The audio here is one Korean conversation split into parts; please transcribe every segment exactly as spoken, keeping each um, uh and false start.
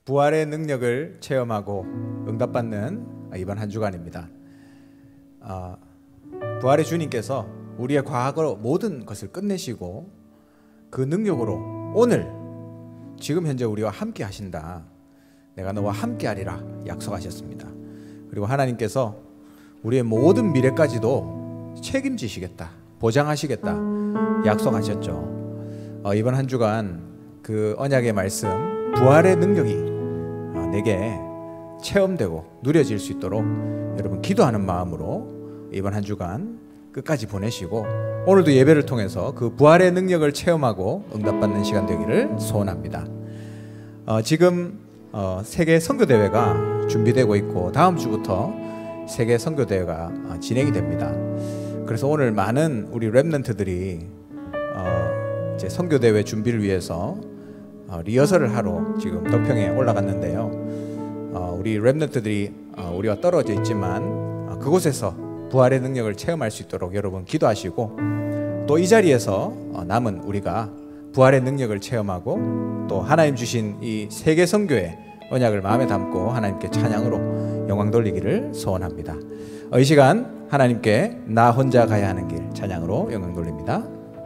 부활의 능력을 체험하고 응답받는 이번 한 주간입니다. 어, 부활의 주님께서 우리의 과거 모든 것을 끝내시고 그 능력으로 오늘 지금 현재 우리와 함께 하신다. 내가 너와 함께 하리라 약속하셨습니다. 그리고 하나님께서 우리의 모든 미래까지도 책임지시겠다, 보장하시겠다 약속하셨죠. 어, 이번 한 주간 그 언약의 말씀, 부활의 능력이 어, 내게 체험되고 누려질 수 있도록 여러분 기도하는 마음으로 이번 한 주간 끝까지 보내시고 오늘도 예배를 통해서 그 부활의 능력을 체험하고 응답받는 시간 되기를 소원합니다. 어, 지금 어, 세계 선교대회가 준비되고 있고 다음 주부터 세계 선교대회가 어, 진행이 됩니다. 그래서 오늘 많은 우리 랩런트들이 어, 이제 선교대회 준비를 위해서 어, 리허설을 하러 지금 덕평에 올라갔는데요. 어, 우리 랩런트들이 어, 우리와 떨어져 있지만 어, 그곳에서 부활의 능력을 체험할 수 있도록 여러분 기도하시고 또 이 자리에서 어, 남은 우리가 부활의 능력을 체험하고 또 하나님 주신 이 세계 선교의 언약을 마음에 담고 하나님께 찬양으로 영광 돌리기를 소원합니다. 어, 이 시간 하나님께 나 혼자 가야 하는 길 찬양으로 영광 돌립니다.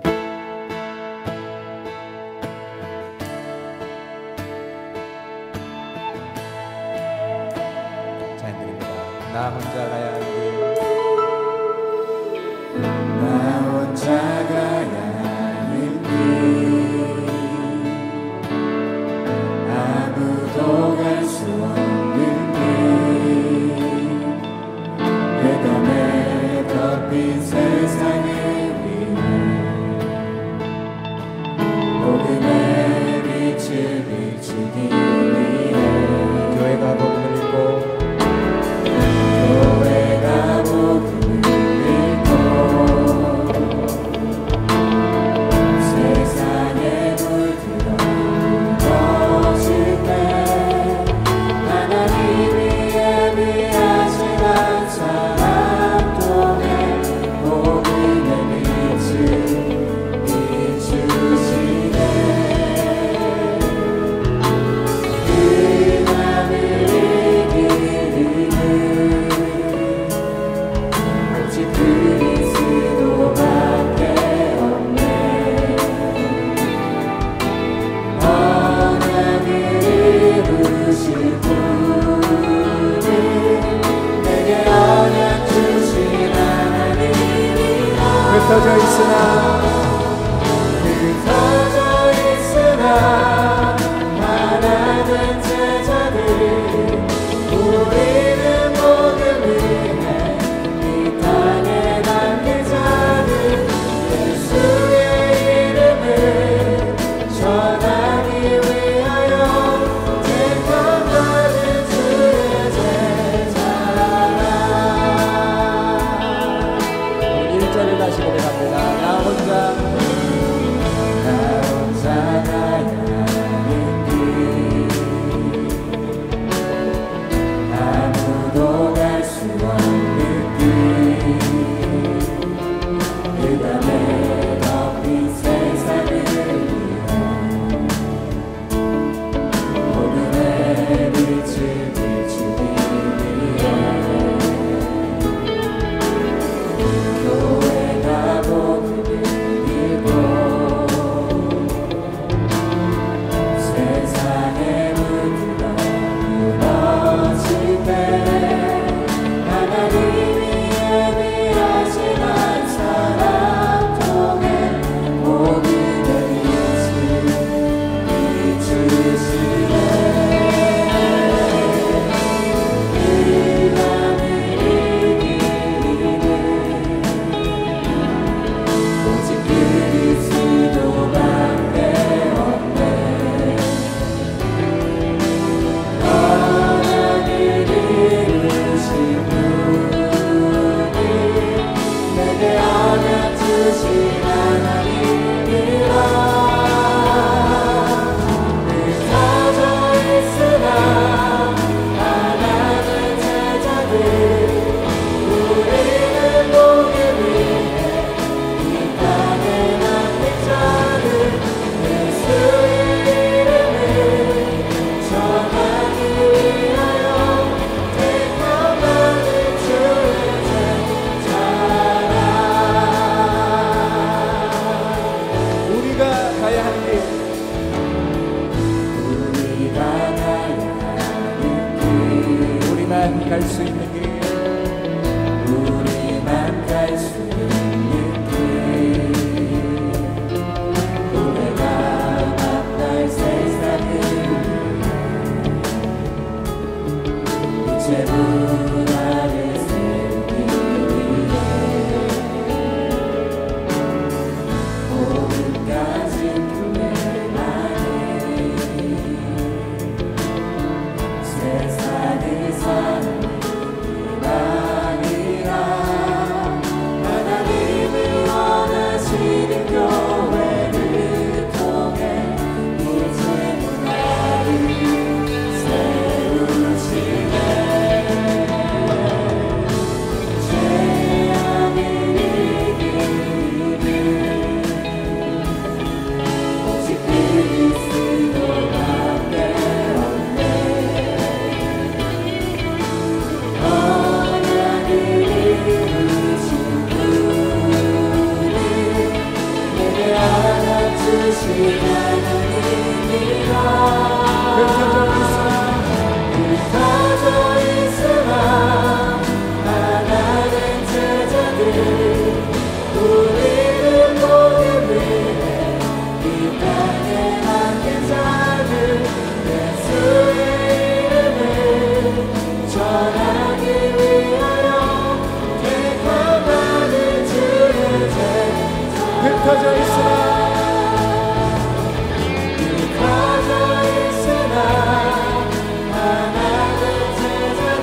나 혼자 가야 하는 길, 나 혼자 가야 하는 길, 아무도 갈 수 없는 길, 내 맘에 덮인 세상을 위해 복음의 빛을 비추기 위해 교회가 복음을 읽고 교회가 복음을 읽고 세상에 물들어 묻어질 때 하나님이 예비하신 한 사람 통해 복음의 빛을 비추시네. 그 나를 이기는 그리스도밖에 없네. 언약을 이루실 분은 내게 언약 주신 하나님이라. 흩어져 있으나 흩어져 있으나 하나 된 제자들 우리는 복음을 해 이 땅에 남긴 자들 예수의 이름을 전하기 위하여 택함받은 주의 제자라. 일 절을 다시 고백합니다. 나 우리만 갈 수 있는 길, 우리만 갈 수 있는 길, 우리가 만날 세상을 이제 문 아래 세우기 위해 모든 가진 꿈을 안에 세상을 사는 이만이라 하나님을 원하시는 교회를 통해 이제 문화를 세우시네. 죄악을 이기는 오직 그리스도밖에 없네. 언약을 이루신 분을 내게 안아주신 하나님이라. 흩어져 있으나 하나된 제자들, 우리를 모든 위해 이 땅에 맡긴 자들, 예수의 이름을 전하기 위하여 택함받은 주의 제자. 흩어져 있으나 흩어져 있으나 하나된 제자들,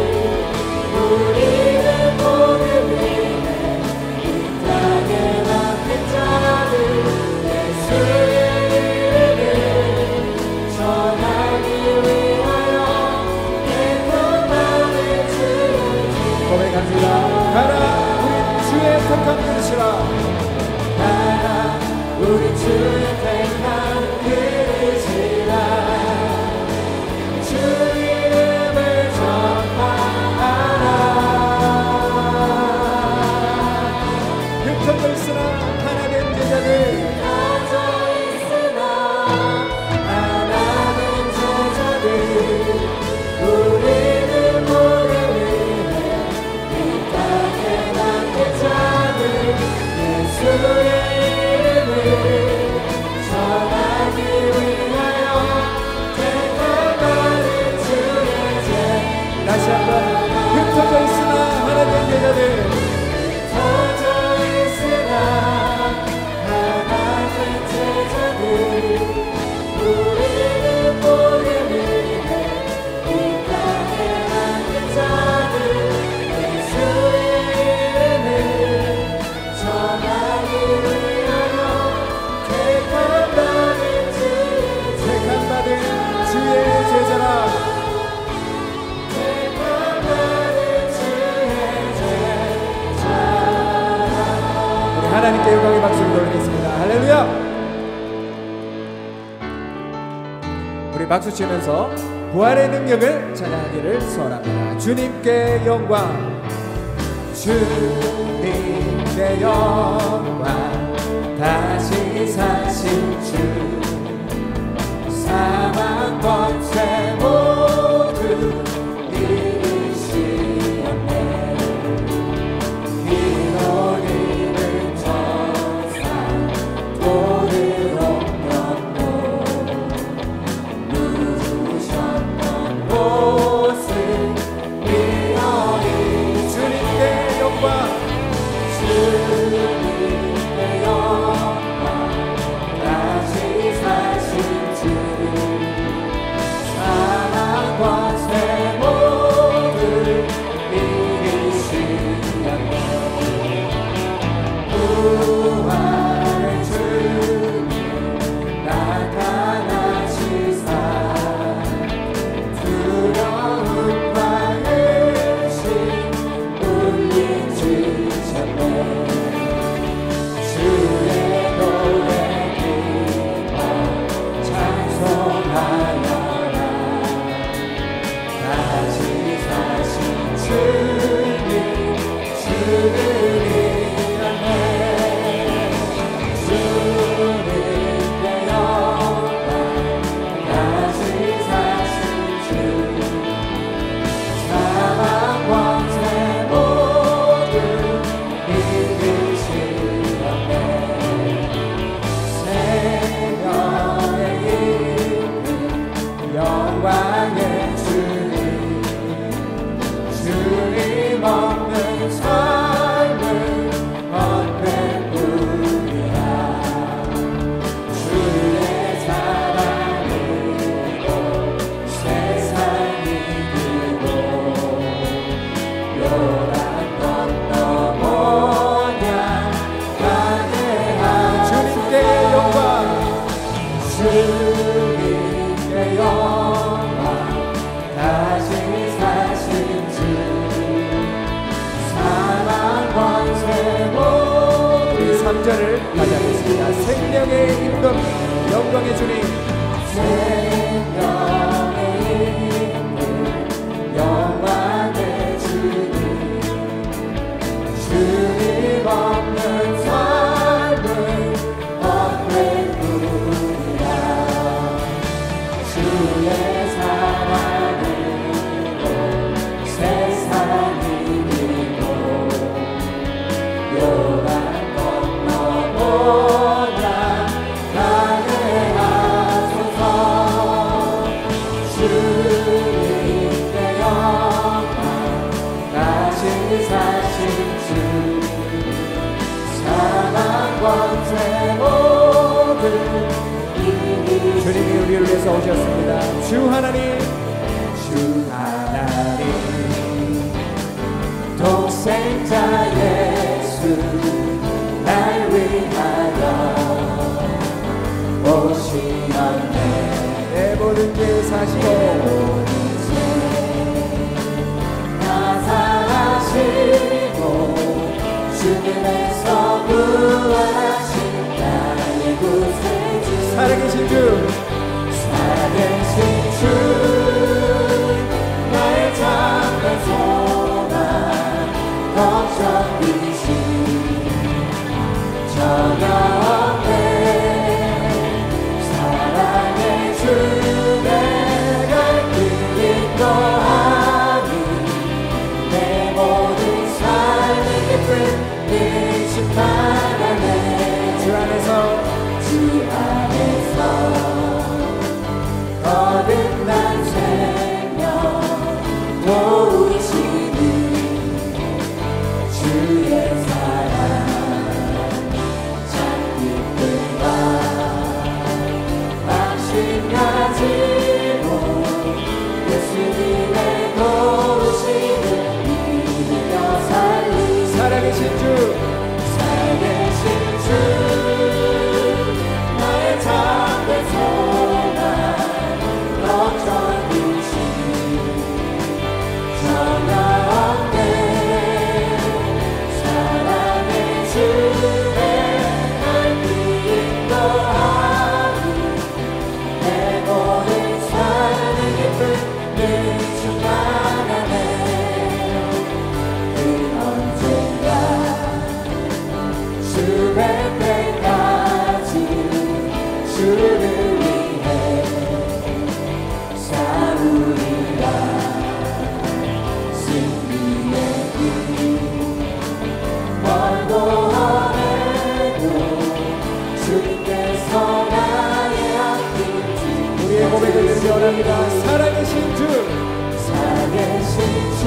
우리를 모든 위해 이 땅에 맡긴 자들, 예수의 이름을 전하기 위하여 택함받은 주의 고백합니다. 가라 우리 주의 택한 그릇이라. 나라 우리 주의 택한 그릇이라. 주 이름을 전파하라. 흩어져 있으나 하나된 제자들, 흩어져 있으나 하나된 제자들, 우리를 모든 위해 이 땅에 맡긴 자들, 예수의 이름을 전하기 위하여 택함받은 주의 제자. 다시 한번 흩어져 있으나 하나된 제자들, 흩어져 있으나 하나된 제자들, 우리를 모든 위해 이 땅에 맡긴 자들, 예수의 이름을 전하기 위하여 택함받은 주의 택함받은 주의 제자라. 택함받은 주의 제자. 우리 하나님께 영광의 박수를 돌리겠습니다. 할렐루야. 우리 박수 치면서 부활의 능력을 찬양하기를 소원합니다. 주님께 영광, 주님께 영광, 다시 사신 주, 사망 권세 모두 이기시었네. 이런 이름 천사 돌을 옮겼고 누우셨던 곳을 미어리. 주님께 영광, 주님께 영광, 다시 사신 주, 사랑 영광의 주님 주님 없는 삶을 얻는 우리야 주의 사랑으로 세상 이기고 요단 건너보냐 가게한 주님께 영광 주님께 영광 다시 사신 주 사랑 권세 모두 우리 삼 절을 다시 하겠습니다. 생명의 임금 영광의 주님 생명의 임금 영광의 주님 주님 없는 삶을 얻는 우리야 주의 사랑으로 세상 이기고 요단 건너보냐 가게 하소서 주님께 영광 다시 사신 주 사랑 권세 모두 이기시고 주님이 우리를 위해서 오셨습니다. 주 하나님 주 하나님 독생자 예수 날 위하여 오시었네 내 모든 죄 사시고 다 사하시고 죽음에서 부활하신 나의 구세주 살아계신 주 살아계신 주 나의 잠깐 소망 걱정이신 전혀 없네 사랑의 주 내가 길 인도하니 내 모든 삶의 기쁨 일심 바라네 주 안에서 주 안에서 거듭난 생명 도우시니 주의 사랑 참 기쁨과 확신 가지고 예수님의 도우심을 믿으며 살리 살아계신 주 살아계신 주 나의 잠든 소망 걱정이신 전혀 없네 사랑의 주 날 인도하니 내 모든 삶의 기쁨 늘 충만하네 그 언젠가 주의 때까지 주를 위해 싸우리라 승리의 길 멀고 험해도 주님께서 나의 앞길 우리의 고백을 드리기 원합니다. 살아계신 주 살아계신 주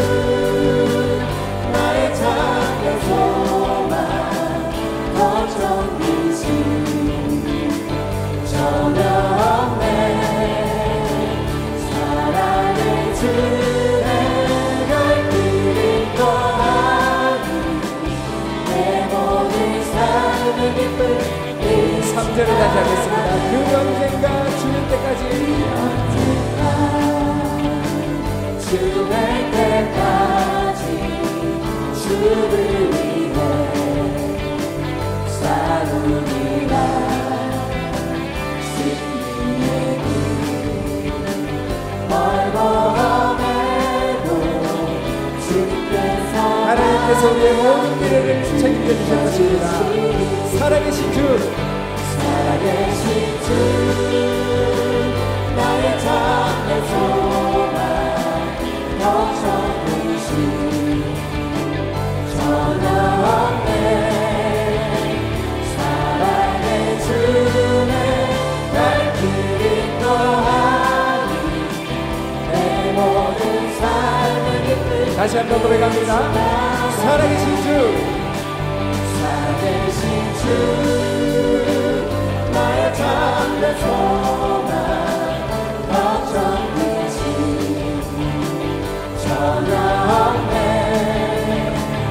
나의 잠든 소망 걱정이신 전혀 없네 사랑의 주 내가 길 인도하니 내 모든 삶의 기쁨 삼 절을 다시 하겠습니다. 그 언젠가 주님 때까지 언젠가 주의 때까지 주를 위해 싸우리라 승리의 길 멀고 험해도 주님께서 하나님께서 우리의 모든 미래를 책임져 주실 것입니다. 살아계신 주 살아계신 주 나의 잠든 소망 걱정이신 전혀 없네 사랑의 주는 날 길 인도하니 다시 한번 고백합니다. 살아계신 주, 살아계신 주, 나의 참된 소망, 걱정되지 전혀 없네.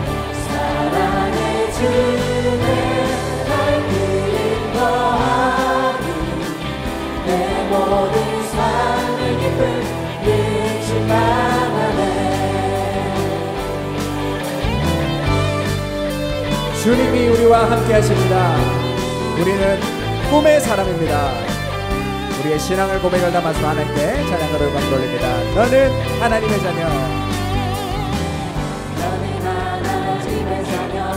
사랑의 주내 날 인도하니 내 모든 삶의 기쁨 일침반하네. 주님이 우리와 함께 하십니다. 우리는 꿈의 사람입니다. 우리의 신앙을 고백을 담아서 하나님께 찬양을 영광 돌립니다. 너는 하나님의 자녀, 너는 하나님의 자녀,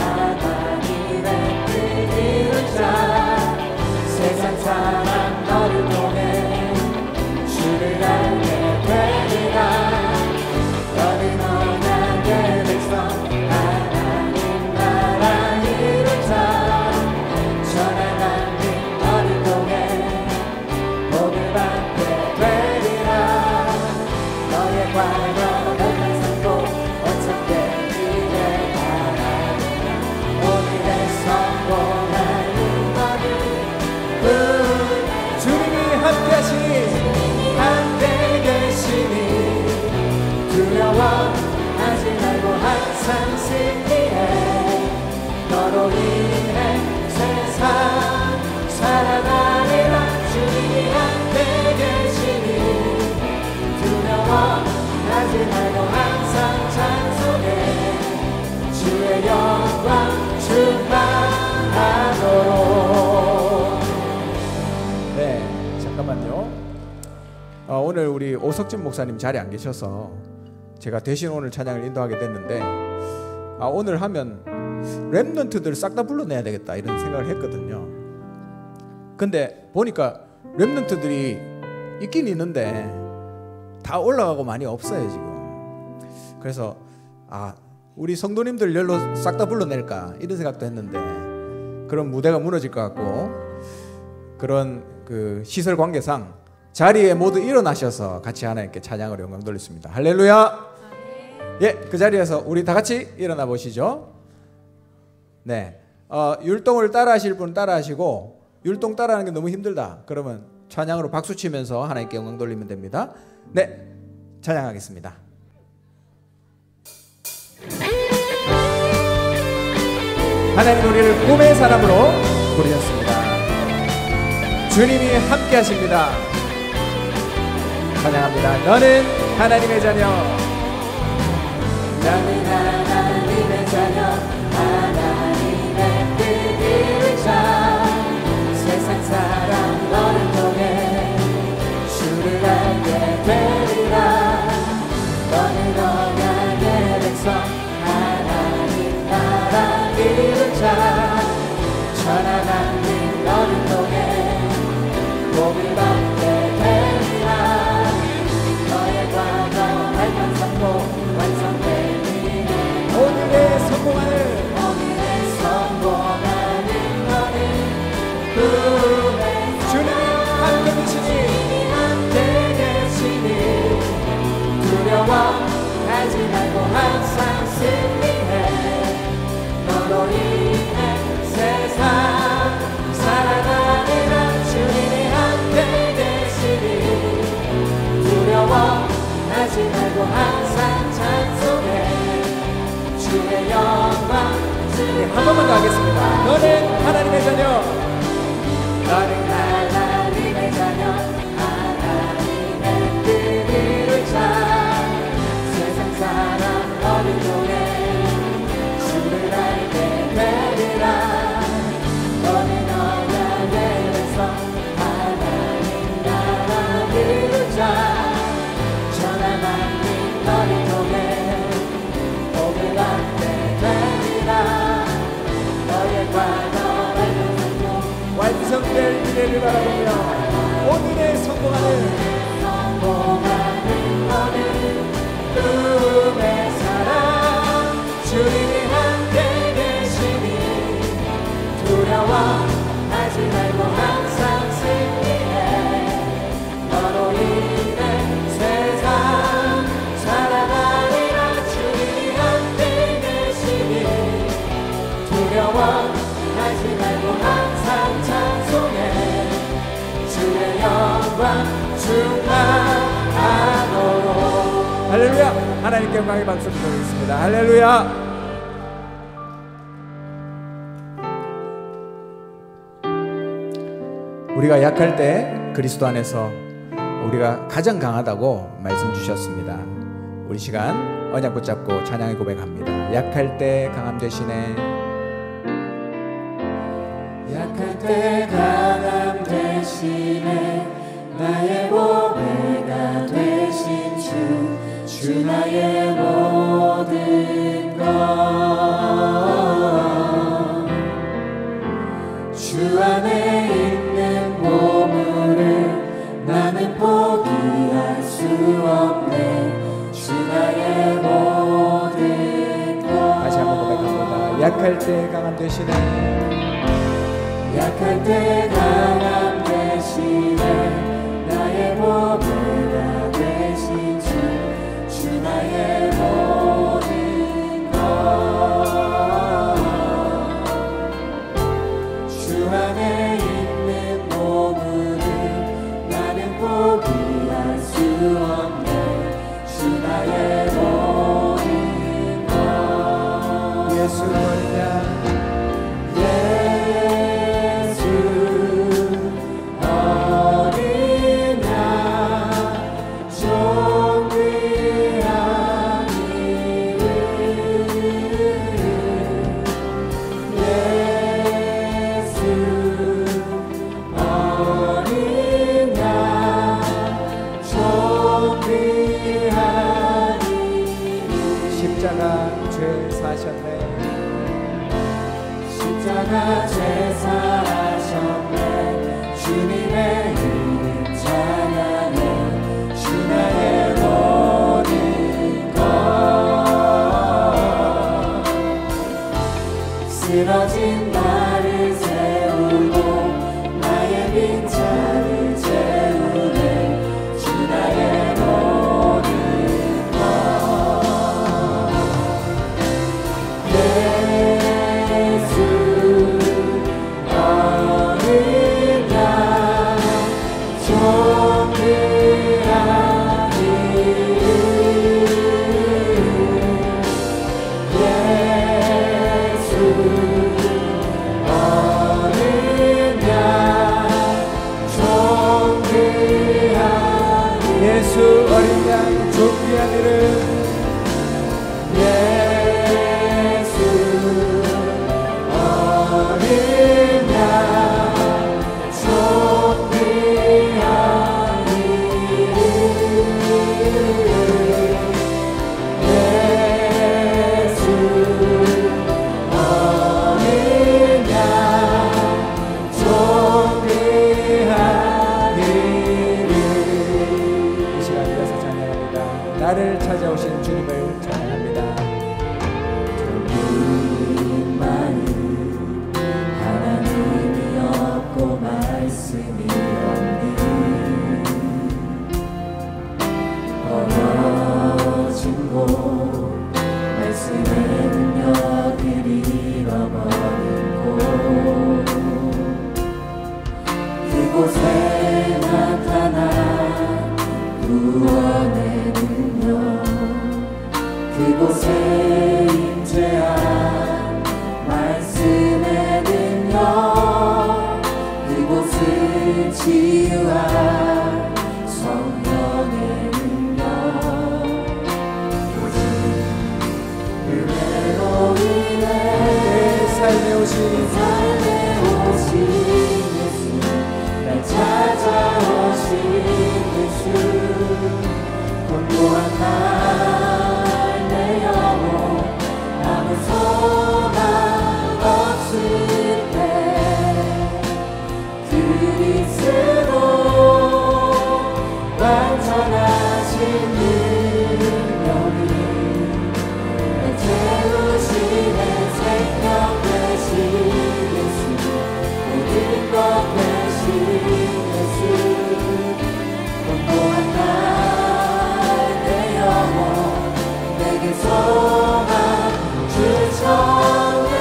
하나님의 뜻 이룬 자. 세상 사람 너를 통해 주를 알게 되리라. 너는 언약의 백성, 하나님 나라 이룬 자. 전하나님 너를 통해 복을 받게 되리라. 너의 과거 너를 삼고 어떻게 미래 바라보라. 오늘의 성공하는 너를 주님이 함께 하시니 함께 계시니 두려워하지 말고 항상 승리해. 너로 인해 세상 살아가리라. 주님이 함께 계시니 두려워하지 말고 항상 찬송해. 주의 영광 충만하도록. 네, 잠깐만요. 어, 오늘 우리 오석진 목사님 자리에 안 계셔서 제가 대신 오늘 찬양을 인도하게 됐는데, 아, 오늘 하면 랩런트들 싹 다 불러내야 되겠다 이런 생각을 했거든요. 근데 보니까 랩런트들이 있긴 있는데 다 올라가고 많이 없어요 지금. 그래서 아, 우리 성도님들 열로 싹 다 불러낼까 이런 생각도 했는데, 그런 무대가 무너질 것 같고, 그런 그 시설 관계상 자리에 모두 일어나셔서 같이 하나님께 찬양을 영광 돌리십니다. 할렐루야. 예, 그 자리에서 우리 다 같이 일어나 보시죠. 네, 어, 율동을 따라 하실 분 따라 하시고, 율동 따라하는 게 너무 힘들다 그러면 찬양으로 박수 치면서 하나님께 영광 돌리면 됩니다. 네, 찬양하겠습니다. 하나님 우리를 꿈의 사람으로 부르셨습니다. 주님이 함께 하십니다. 찬양합니다. 너는 하나님의 자녀, 너는 하나님의 자녀, 하나님의 뜻 이룬 자. 세상 사람 너를 통해 주를 알게 되리라. 너는 언약의 백성, 하나님 나라 이룬 자. 전하나님 너를 통해 복을 받게 되리라. 너의 과거 발견 성공 완성되니 오늘의 성공하는 오늘의 성공하는 너는 꿈의 주님이 함께 계시니 함께 계시니 두려워하지 말고 항상 승리해. 너로 인해 세상 살아가리라. 주님이 함께 계시니 두려워하지 말고 항상 찬송해. 주의 영광 네, 한 번만 더 하겠습니다. 너는 하나님의 자녀, 너는 하나님의 자녀, 하나님의 뜻 이룬 자. 세상 사람 너를 통해 주를 알게 되리라. 너는 언약의 백성, 하나님 나라 이룬 자. 전하나님 너를 통해 복을 받게 되리라. 너의 과거 완성될 미래를 바라보며 오늘의 성공하는 성공하는 너는 꿈의 사람. 주님이 함께 계시니 두려워하지 말고 항상 승리해. 너로 인해 세상 살아가리라. 하나님께 영광의 박수 드리겠습니다. 할렐루야. 우리가 약할 때 그리스도 안에서 우리가 가장 강하다고 말씀 주셨습니다. 우리 시간 언약 붙잡고 찬양의 고백합니다. 약할 때 강함 되시네. 약할 때 강함 되시네. 나의 보배가 되신 주, 주 나의 모든 것. 주 안에 있는 보물을 나는 포기할 수 없네. 주 나의 모든 것. 다시 한번 고백합니다. 약할 때 강함 되시네. 약할 때 강함 되시네. 나의 보배가 되신 주, 주 나의 모든 것. 주 안에 있는 보물을 나는 포기할 수 없네. 주 나의 모든 것. 예수 어리냐. 십자가 죄 사셨네. 십자가 죄 사하셨네. 주님의 이름 찬양해. 주 나의 모든 것. 쓰러진 나를 세우고 나의 빈자를 채우네. 주 나의 모든 것. 예수 어린 양 존귀한 이름. 예수 어린 양 존귀한 예수 어린 양 존귀한 이름. 예수 어린 양 존귀한 이름. 예수 어린 양 존귀한 이름. 이 시간 이어서 찬양합니다. 나를 찾아오신 주님을 찬양합니다. 우리만은 하나님이 없고 말씀이 없니. 멀어진 곳 말씀의 능력을 잃어버린 곳. 그곳에 나타난 구원의 능력. 그곳에 임재한 말씀의 능력. 그곳을 치유한 성령의 능력. 오직 은혜로 인해 내 삶에 오신 삶에 오신 예수, 날 찾아오신 예수. 곤고한 날 내 영혼 아무 소망 없을 때 그리스도 완전하신 능력이 날 채우시네. 생명 되신 예수, 모든 것 되신 예수. 곤고한 날 내 영혼 내게 소망 주셨네.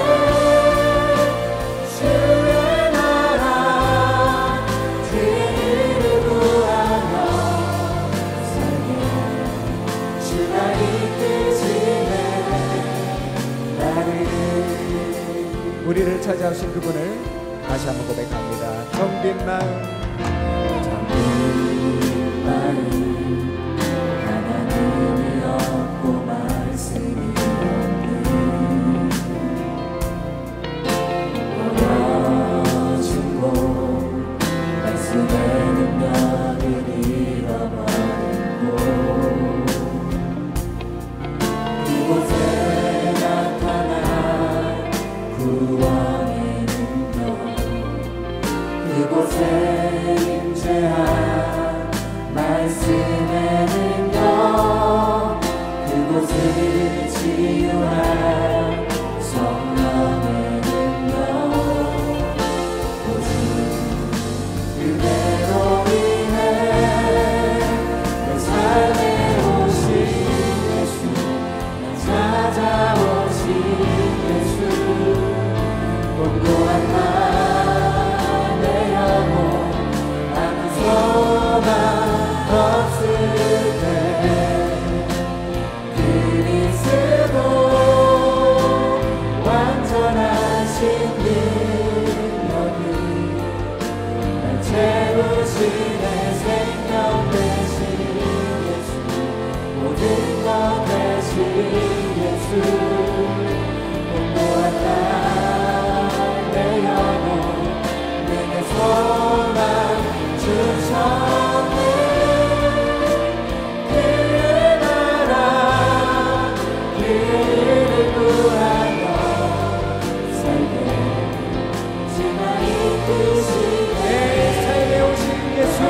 주의 나라 주의 일을 구하며 살게. 주가 이끌 우리를 찾아오신 그분을 다시 한번 고백합니다. 정빈 마음, 정빈 마음, 하나님이 없고 말씀이 없는 멀어진 곳, 말씀의 능력을 잃어버린 곳, 그곳에 나타난 구원의 능력, 그곳에 임재한 말씀의 능력, 그곳을 치유한 성령의 능력, 오직 그대로 인해 내 삶에 오신 예수, 날 찾아오신 예수, 공고한 나 내 영혼 아무 소망 없을 때 그리스도 완전하신 능력이 날 채우시네. 생명 되신 예수, 모든 것 되신 예수, 공고한 나 내 영혼 내게 소망 주셨네. 그의 나라 그를 구하며 살게 지나 이끄시네. 내 삶에 오신 예수,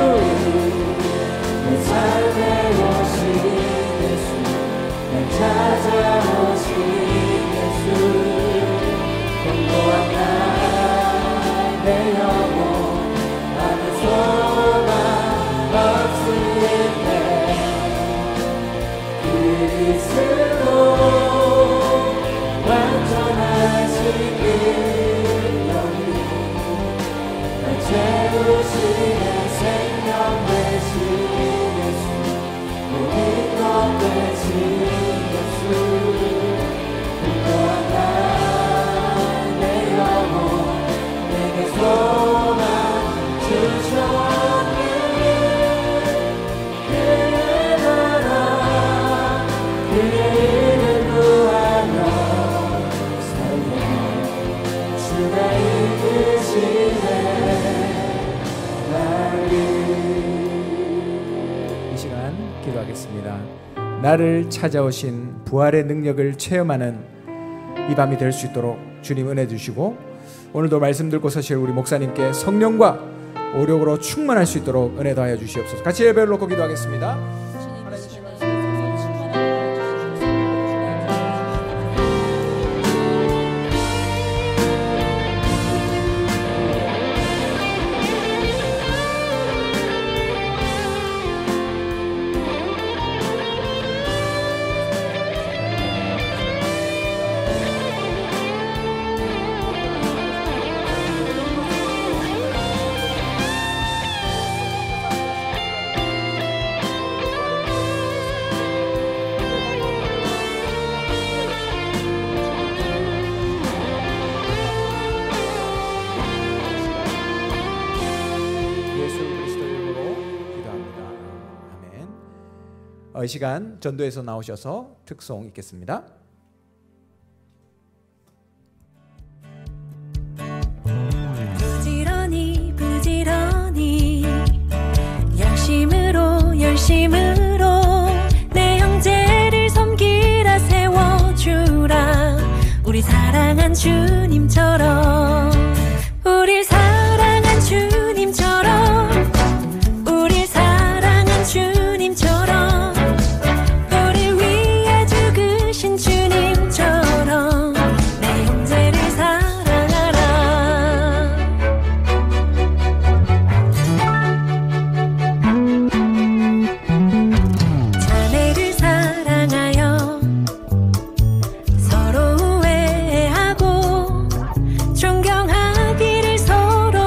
내 삶에 오신 예수, 날 찾아오신 예수, 공고한 나 내 영혼 아무 소망 없을 때 그리스도 완전하신 능력이 날 채우시네. 생명 되신 예수, 모든 것 되신 예수, 공고한 나 내 영혼 내게 소망 주셨네. 그의 나라 그의 이름 구하며 살게 주가 이끄시네 나를. 이 시간 기도하겠습니다. 나를 찾아오신 부활의 능력을 체험하는 이 밤이 될 수 있도록 주님 은혜 주시고, 오늘도 말씀 듣고 서실 우리 목사님께 성령과 오력으로 충만할 수 있도록 은혜 더하여 주시옵소서. 같이 예배를 놓고 기도하겠습니다. 이 시간 전도에서 나오셔서 특송 읽겠습니다. 부지런히 부지런히 열심으로 열심으로 내 형제를 섬기라 세워주라. 우리 사랑한 주님처럼, 우리 사랑한 주님처럼, 우리 사랑한 주님처럼, 우리 위해 죽으신 주님처럼 내 형제를 사랑하라. 자매를 사랑하여 서로 우애하고 존경하기를 서로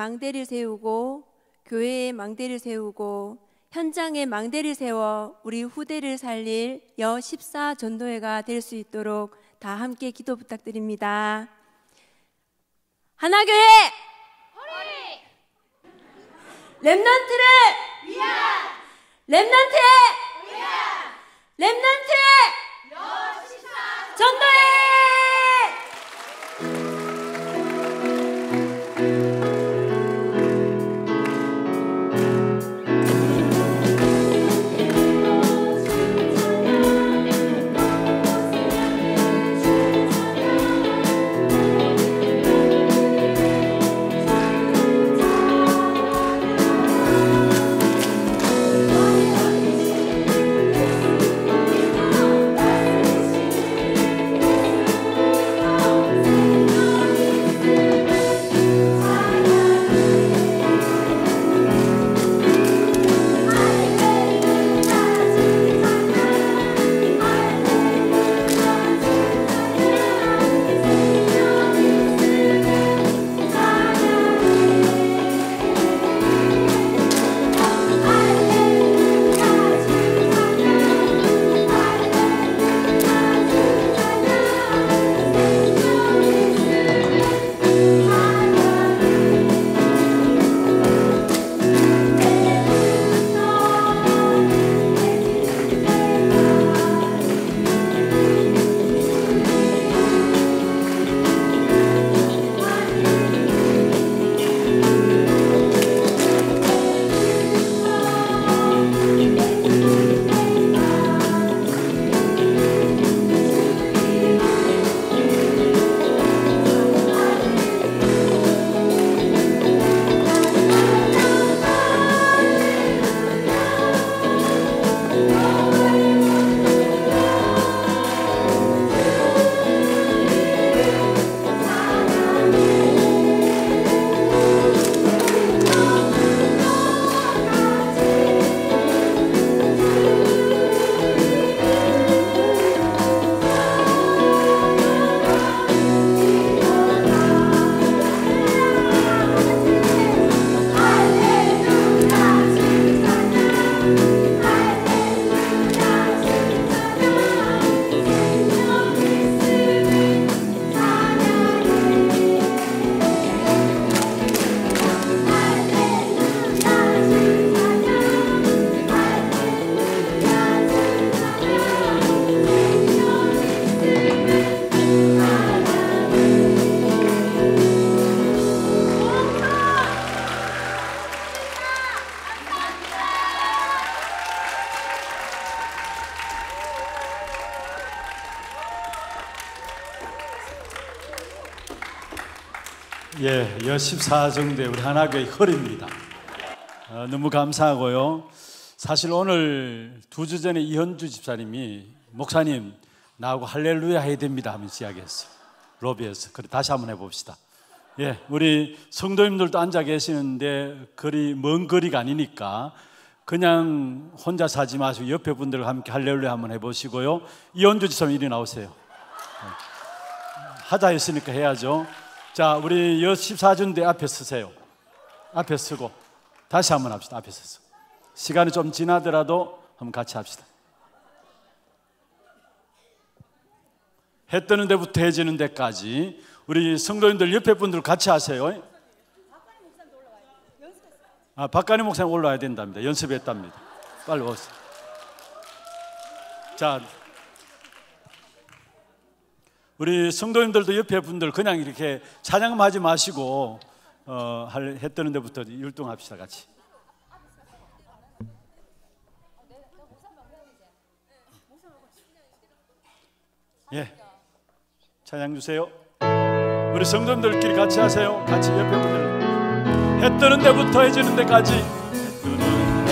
망대를 세우고 교회에 망대를 세우고 현장에 망대를 세워 우리 후대를 살릴 여 십사 전도회가 될 수 있도록 다 함께 기도 부탁드립니다. 하나교회 렘넌트를 위한 렘넌트 위한 렘넌트 전도회. 예, 여십사 정도의 우리 하나교회 헐입니다. 어, 너무 감사하고요. 사실 오늘 두 주 전에 이현주 집사님이 목사님 나하고 할렐루야 해야 됩니다 하면서 이야기했어요. 로비에서. 그래 다시 한번 해봅시다. 예, 우리 성도님들도 앉아 계시는데 거리 먼 거리가 아니니까 그냥 혼자 사지 마시고 옆에 분들과 함께 할렐루야 한번 해보시고요. 이현주 집사님 이리 나오세요. 하자 했으니까 해야죠. 자, 우리 여십사 전대 앞에 서세요. 앞에 서고 다시 한번 합시다. 앞에 서서 시간이 좀 지나더라도 한번 같이 합시다. 해 뜨는 데부터 해지는 데까지 우리 성도님들 옆에 분들 같이 하세요. 아, 박간희 목사님 올라와야 된답니다. 연습했답니다. 빨리 오세요. 자, 우리 성도님들도 옆에 분들 그냥 이렇게 찬양만 하지 마시고 어, 해 뜨는 데부터 율동합시다. 같이. 예, 찬양 주세요. 우리 성도님들끼리 같이 하세요. 같이 옆에 분들 해 뜨는 데부터 해지는 데까지. 해 뜨는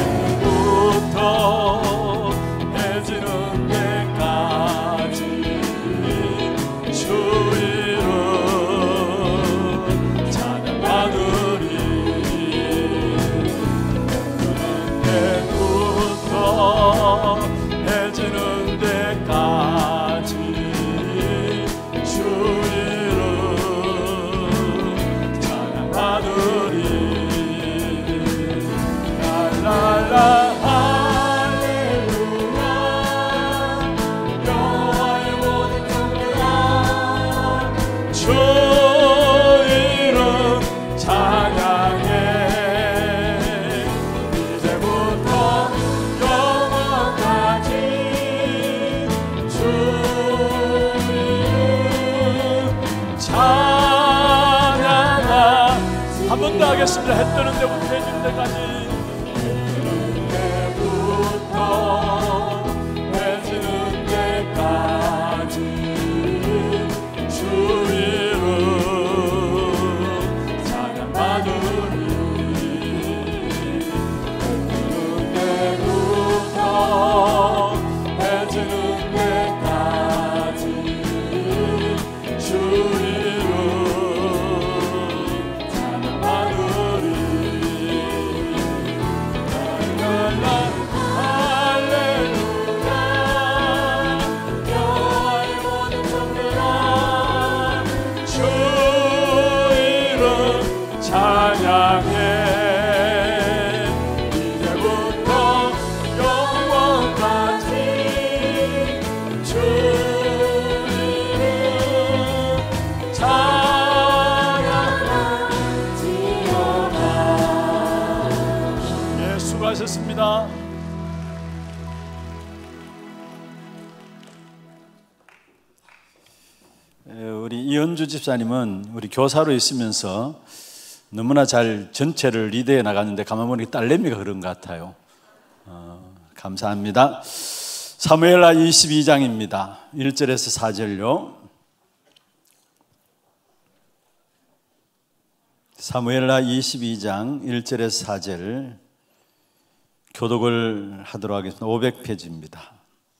데부터 해지는 데까지 주 이름 찬양하느니. 해 뜨는 데부터 해지는 데까지 주 이름 찬양하느니. 해 뜨는 데부터 해질 때까지 해 지는 데까지 주 이름 찬양하느니 해 지는 데까지 주 이름 찬양하느니 할렐루야 여호와의 모든 종들아 주 이름 찬양해 이제부터 영원까지 주 이름 찬양하지어다. 예, 수고하셨습니다. 예, 우리 이현주 집사님은 우리 교사로 있으면서 너무나 잘 전체를 리드해 나갔는데 가만 보니까 딸내미가 그런 것 같아요. 어, 감사합니다. 사무엘하 이십이 장입니다. 일 절에서 사 절요. 사무엘하 이십이 장 일 절에서 사 절 교독을 하도록 하겠습니다. 오백 페이지입니다.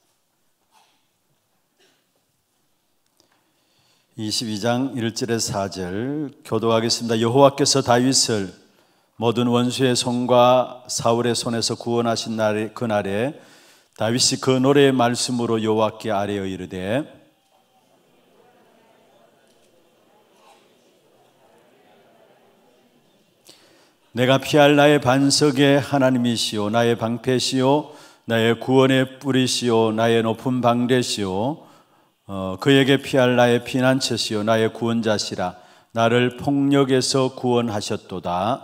이십이 장 일 절에서 사 절 교독하겠습니다. 여호와께서 다윗을 모든 원수의 손과 사울의 손에서 구원하신 날, 그날에 다윗이 그 노래의 말씀으로 여호와께 아뢰어 이르되 내가 피할 나의 반석의 하나님이시오 나의 방패시오 나의 구원의 뿌리시오 나의 높은 방대시오 어, 그에게 피할 나의 피난처시오 나의 구원자시라 나를 폭력에서 구원하셨도다.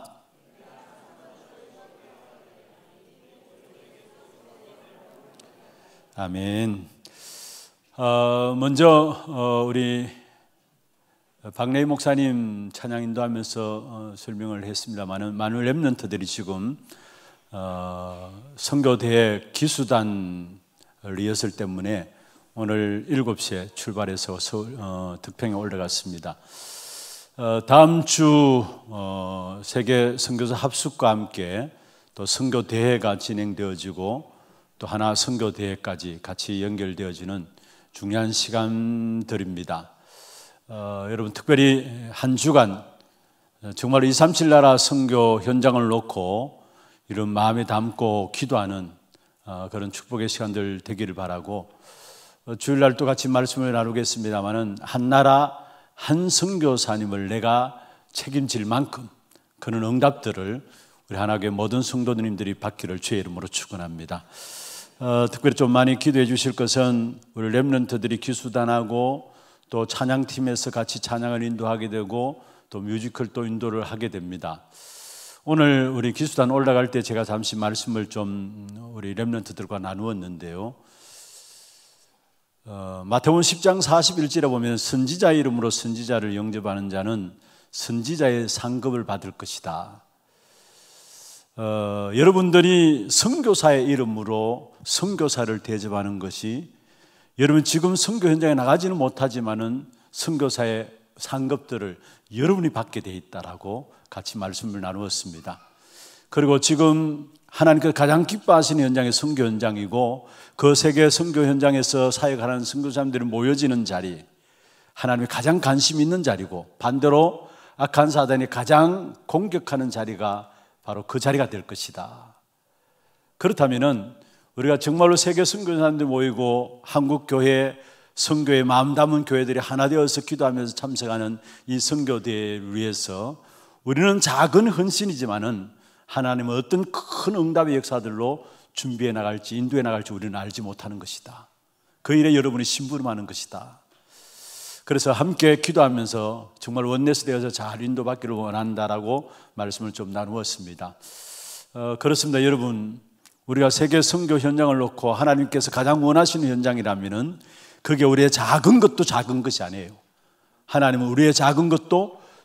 아멘. 어, 먼저 어, 우리 박래희 목사님 찬양 인도하면서 어, 설명을 했습니다만은 많은 렘넌트들이 지금 어, 선교대회 기수단 리허설 때문에 오늘 일곱 시에 출발해서 서울, 어, 득평에 올라갔습니다. 어, 다음 주 어, 세계 선교사 합숙과 함께 또 선교대회가 진행되어지고 또 하나 선교대회까지 같이 연결되어지는 중요한 시간들입니다. 어, 여러분 특별히 한 주간 정말 이백삼십칠 나라 선교 현장을 놓고 이런 마음에 담고 기도하는 어, 그런 축복의 시간들 되기를 바라고 어, 주일날 또 같이 말씀을 나누겠습니다마는 한 나라 한 선교사님을 내가 책임질 만큼 그런 응답들을 우리 하나교회 모든 성도님들이 받기를 주의 이름으로 축원합니다. 어, 특별히 좀 많이 기도해 주실 것은 우리 렘넌트들이 기수단하고 또 찬양팀에서 같이 찬양을 인도하게 되고 또 뮤지컬 또 인도를 하게 됩니다. 오늘 우리 기수단 올라갈 때 제가 잠시 말씀을 좀 우리 렘넌트들과 나누었는데요. 어, 마태복음 십 장 사십일 절에 보면 선지자 이름으로 선지자를 영접하는 자는 선지자의 상급을 받을 것이다. 어, 여러분들이 선교사의 이름으로 선교사를 대접하는 것이 여러분 지금 선교 현장에 나가지는 못하지만은 선교사의 상급들을 여러분이 받게 돼 있다라고 같이 말씀을 나누었습니다. 그리고 지금 하나님께서 가장 기뻐하시는 현장이 선교 현장이고 그 세계 선교 현장에서 사역하는 선교사님들이 모여지는 자리, 하나님이 가장 관심 있는 자리고 반대로 악한 사단이 가장 공격하는 자리가 바로 그 자리가 될 것이다. 그렇다면은 우리가 정말로 세계 선교사님들 모이고 한국 교회 선교의 마음 담은 교회들이 하나 되어서 기도하면서 참석하는 이 선교대회를 위해서 우리는 작은 헌신이지만은 하나님은 어떤 큰 응답의 역사들로 준비해 나갈지 인도해 나갈지 우리는 알지 못하는 것이다. 그 일에 여러분이 심부름하는 것이다. 그래서 함께 기도하면서 정말 원내스 되어서 잘 인도받기를 원한다라고 말씀을 좀 나누었습니다. 어, 그렇습니다. 여러분, 우리가 세계 선교 현장을 놓고 하나님께서 가장 원하시는 현장이라면은 그게 우리의 작은 것도 작은 것이 아니에요. 하나님은 우리의 작은 것도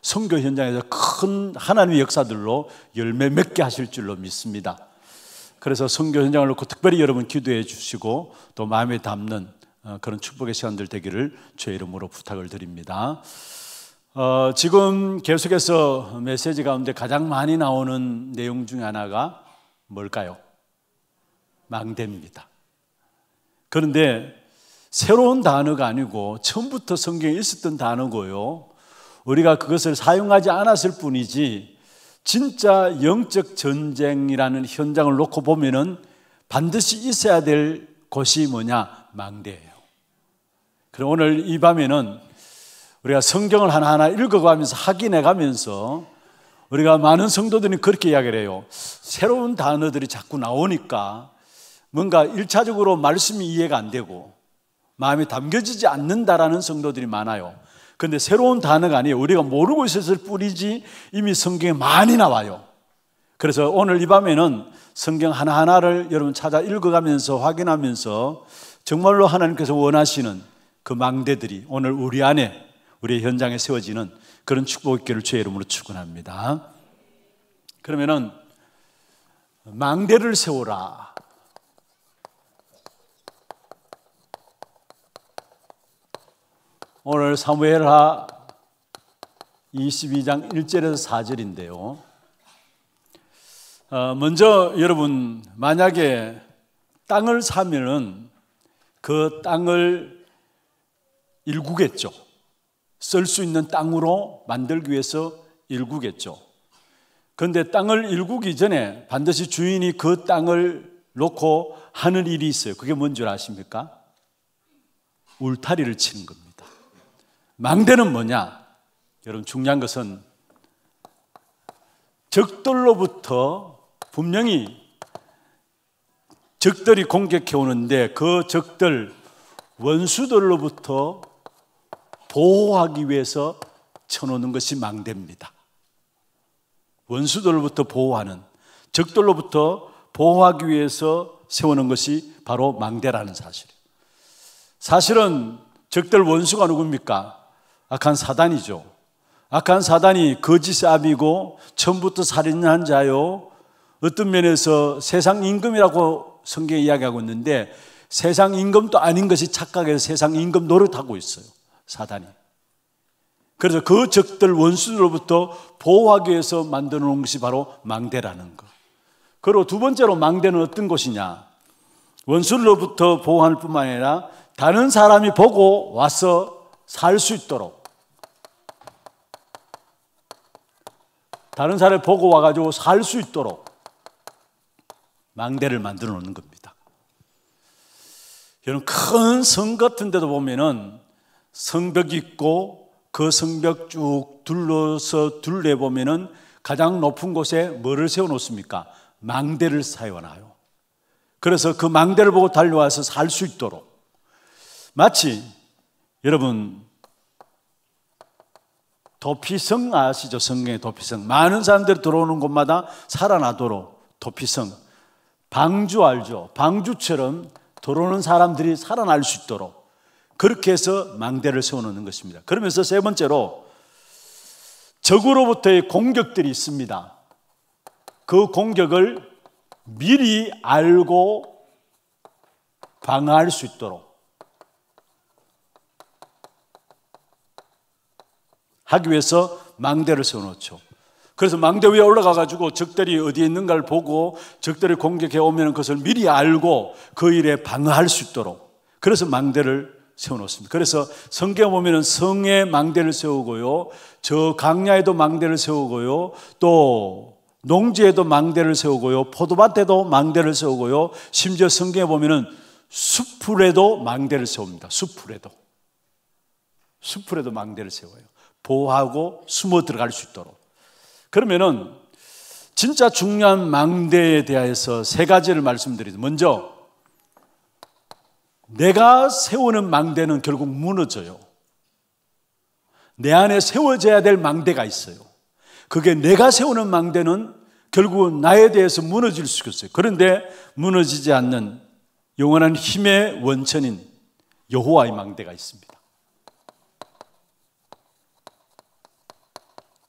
선교 현장에서 큰 하나님의 역사들로 열매 맺게 하실 줄로 믿습니다. 그래서 선교 현장을 놓고 특별히 여러분 기도해 주시고 또 마음에 담는 그런 축복의 시간들 되기를 주의 이름으로 부탁을 드립니다. 어, 지금 계속해서 메시지 가운데 가장 많이 나오는 내용 중에 하나가 뭘까요? 망대입니다. 그런데 새로운 단어가 아니고 처음부터 성경에 있었던 단어고요. 우리가 그것을 사용하지 않았을 뿐이지 진짜 영적 전쟁이라는 현장을 놓고 보면은 반드시 있어야 될 곳이 뭐냐? 망대예요. 그럼 오늘 이 밤에는 우리가 성경을 하나하나 읽어가면서 확인해 가면서 우리가 많은 성도들이 그렇게 이야기를 해요. 새로운 단어들이 자꾸 나오니까 뭔가 일차적으로 말씀이 이해가 안 되고 마음에 담겨지지 않는다라는 성도들이 많아요. 그런데 새로운 단어가 아니에요. 우리가 모르고 있었을 뿐이지 이미 성경에 많이 나와요. 그래서 오늘 이 밤에는 성경 하나하나를 여러분 찾아 읽어가면서 확인하면서 정말로 하나님께서 원하시는 그 망대들이 오늘 우리 안에 우리의 현장에 세워지는 그런 축복 있기를 주의 이름으로 축원합니다. 그러면은 망대를 세우라. 오늘 사무엘하 이십이 장 일 절에서 사 절인데요. 어, 먼저 여러분 만약에 땅을 사면은 그 땅을 일구겠죠. 쓸 수 있는 땅으로 만들기 위해서 일구겠죠. 그런데 땅을 일구기 전에 반드시 주인이 그 땅을 놓고 하는 일이 있어요. 그게 뭔 줄 아십니까? 울타리를 치는 겁니다. 망대는 뭐냐? 여러분 중요한 것은 적들로부터 분명히 적들이 공격해 오는데 그 적들 원수들로부터 보호하기 위해서 쳐놓는 것이 망대입니다. 원수들로부터 보호하는, 적들로부터 보호하기 위해서 세우는 것이 바로 망대라는 사실이에요. 사실은 적들 원수가 누굽니까? 악한 사단이죠. 악한 사단이 거짓의 아비고 처음부터 살인한 자요, 어떤 면에서 세상 임금이라고 성경에 이야기하고 있는데 세상 임금도 아닌 것이 착각해서 세상 임금 노릇하고 있어요, 사단이. 그래서 그 적들 원수들로부터 보호하기 위해서 만들어 놓은 것이 바로 망대라는 것. 그리고 두 번째로 망대는 어떤 곳이냐? 원수들로부터 보호할 뿐만 아니라 다른 사람이 보고 와서 살 수 있도록, 다른 사람이 보고 와가지고 살 수 있도록 망대를 만들어 놓는 겁니다. 여러분 큰 성 같은 데도 보면은 성벽이 있고 그 성벽 쭉 둘러서 둘레 보면은 가장 높은 곳에 뭐를 세워 놓습니까? 망대를 세워놔요. 그래서 그 망대를 보고 달려와서 살 수 있도록. 마치 여러분 도피성 아시죠? 성경의 도피성. 많은 사람들이 들어오는 곳마다 살아나도록 도피성. 방주 알죠? 방주처럼 들어오는 사람들이 살아날 수 있도록 그렇게 해서 망대를 세워놓는 것입니다. 그러면서 세 번째로 적으로부터의 공격들이 있습니다. 그 공격을 미리 알고 방어할 수 있도록 하기 위해서 망대를 세워놓죠. 그래서 망대 위에 올라가가지고 적들이 어디에 있는가를 보고 적들이 공격해 오면 그것을 미리 알고 그 일에 방어할 수 있도록 그래서 망대를 세워놓습니다. 그래서 성경에 보면 성에 망대를 세우고요, 저 강야에도 망대를 세우고요, 또 농지에도 망대를 세우고요, 포도밭에도 망대를 세우고요, 심지어 성경에 보면 숲풀에도 망대를 세웁니다. 숲풀에도 숲풀에도 망대를 세워요. 보호하고 숨어 들어갈 수 있도록. 그러면은 진짜 중요한 망대에 대해서 세 가지를 말씀드리죠. 먼저 내가 세우는 망대는 결국 무너져요. 내 안에 세워져야 될 망대가 있어요. 그게 내가 세우는 망대는 결국은 나에 대해서 무너질 수 있어요. 그런데 무너지지 않는 영원한 힘의 원천인 여호와의 망대가 있습니다.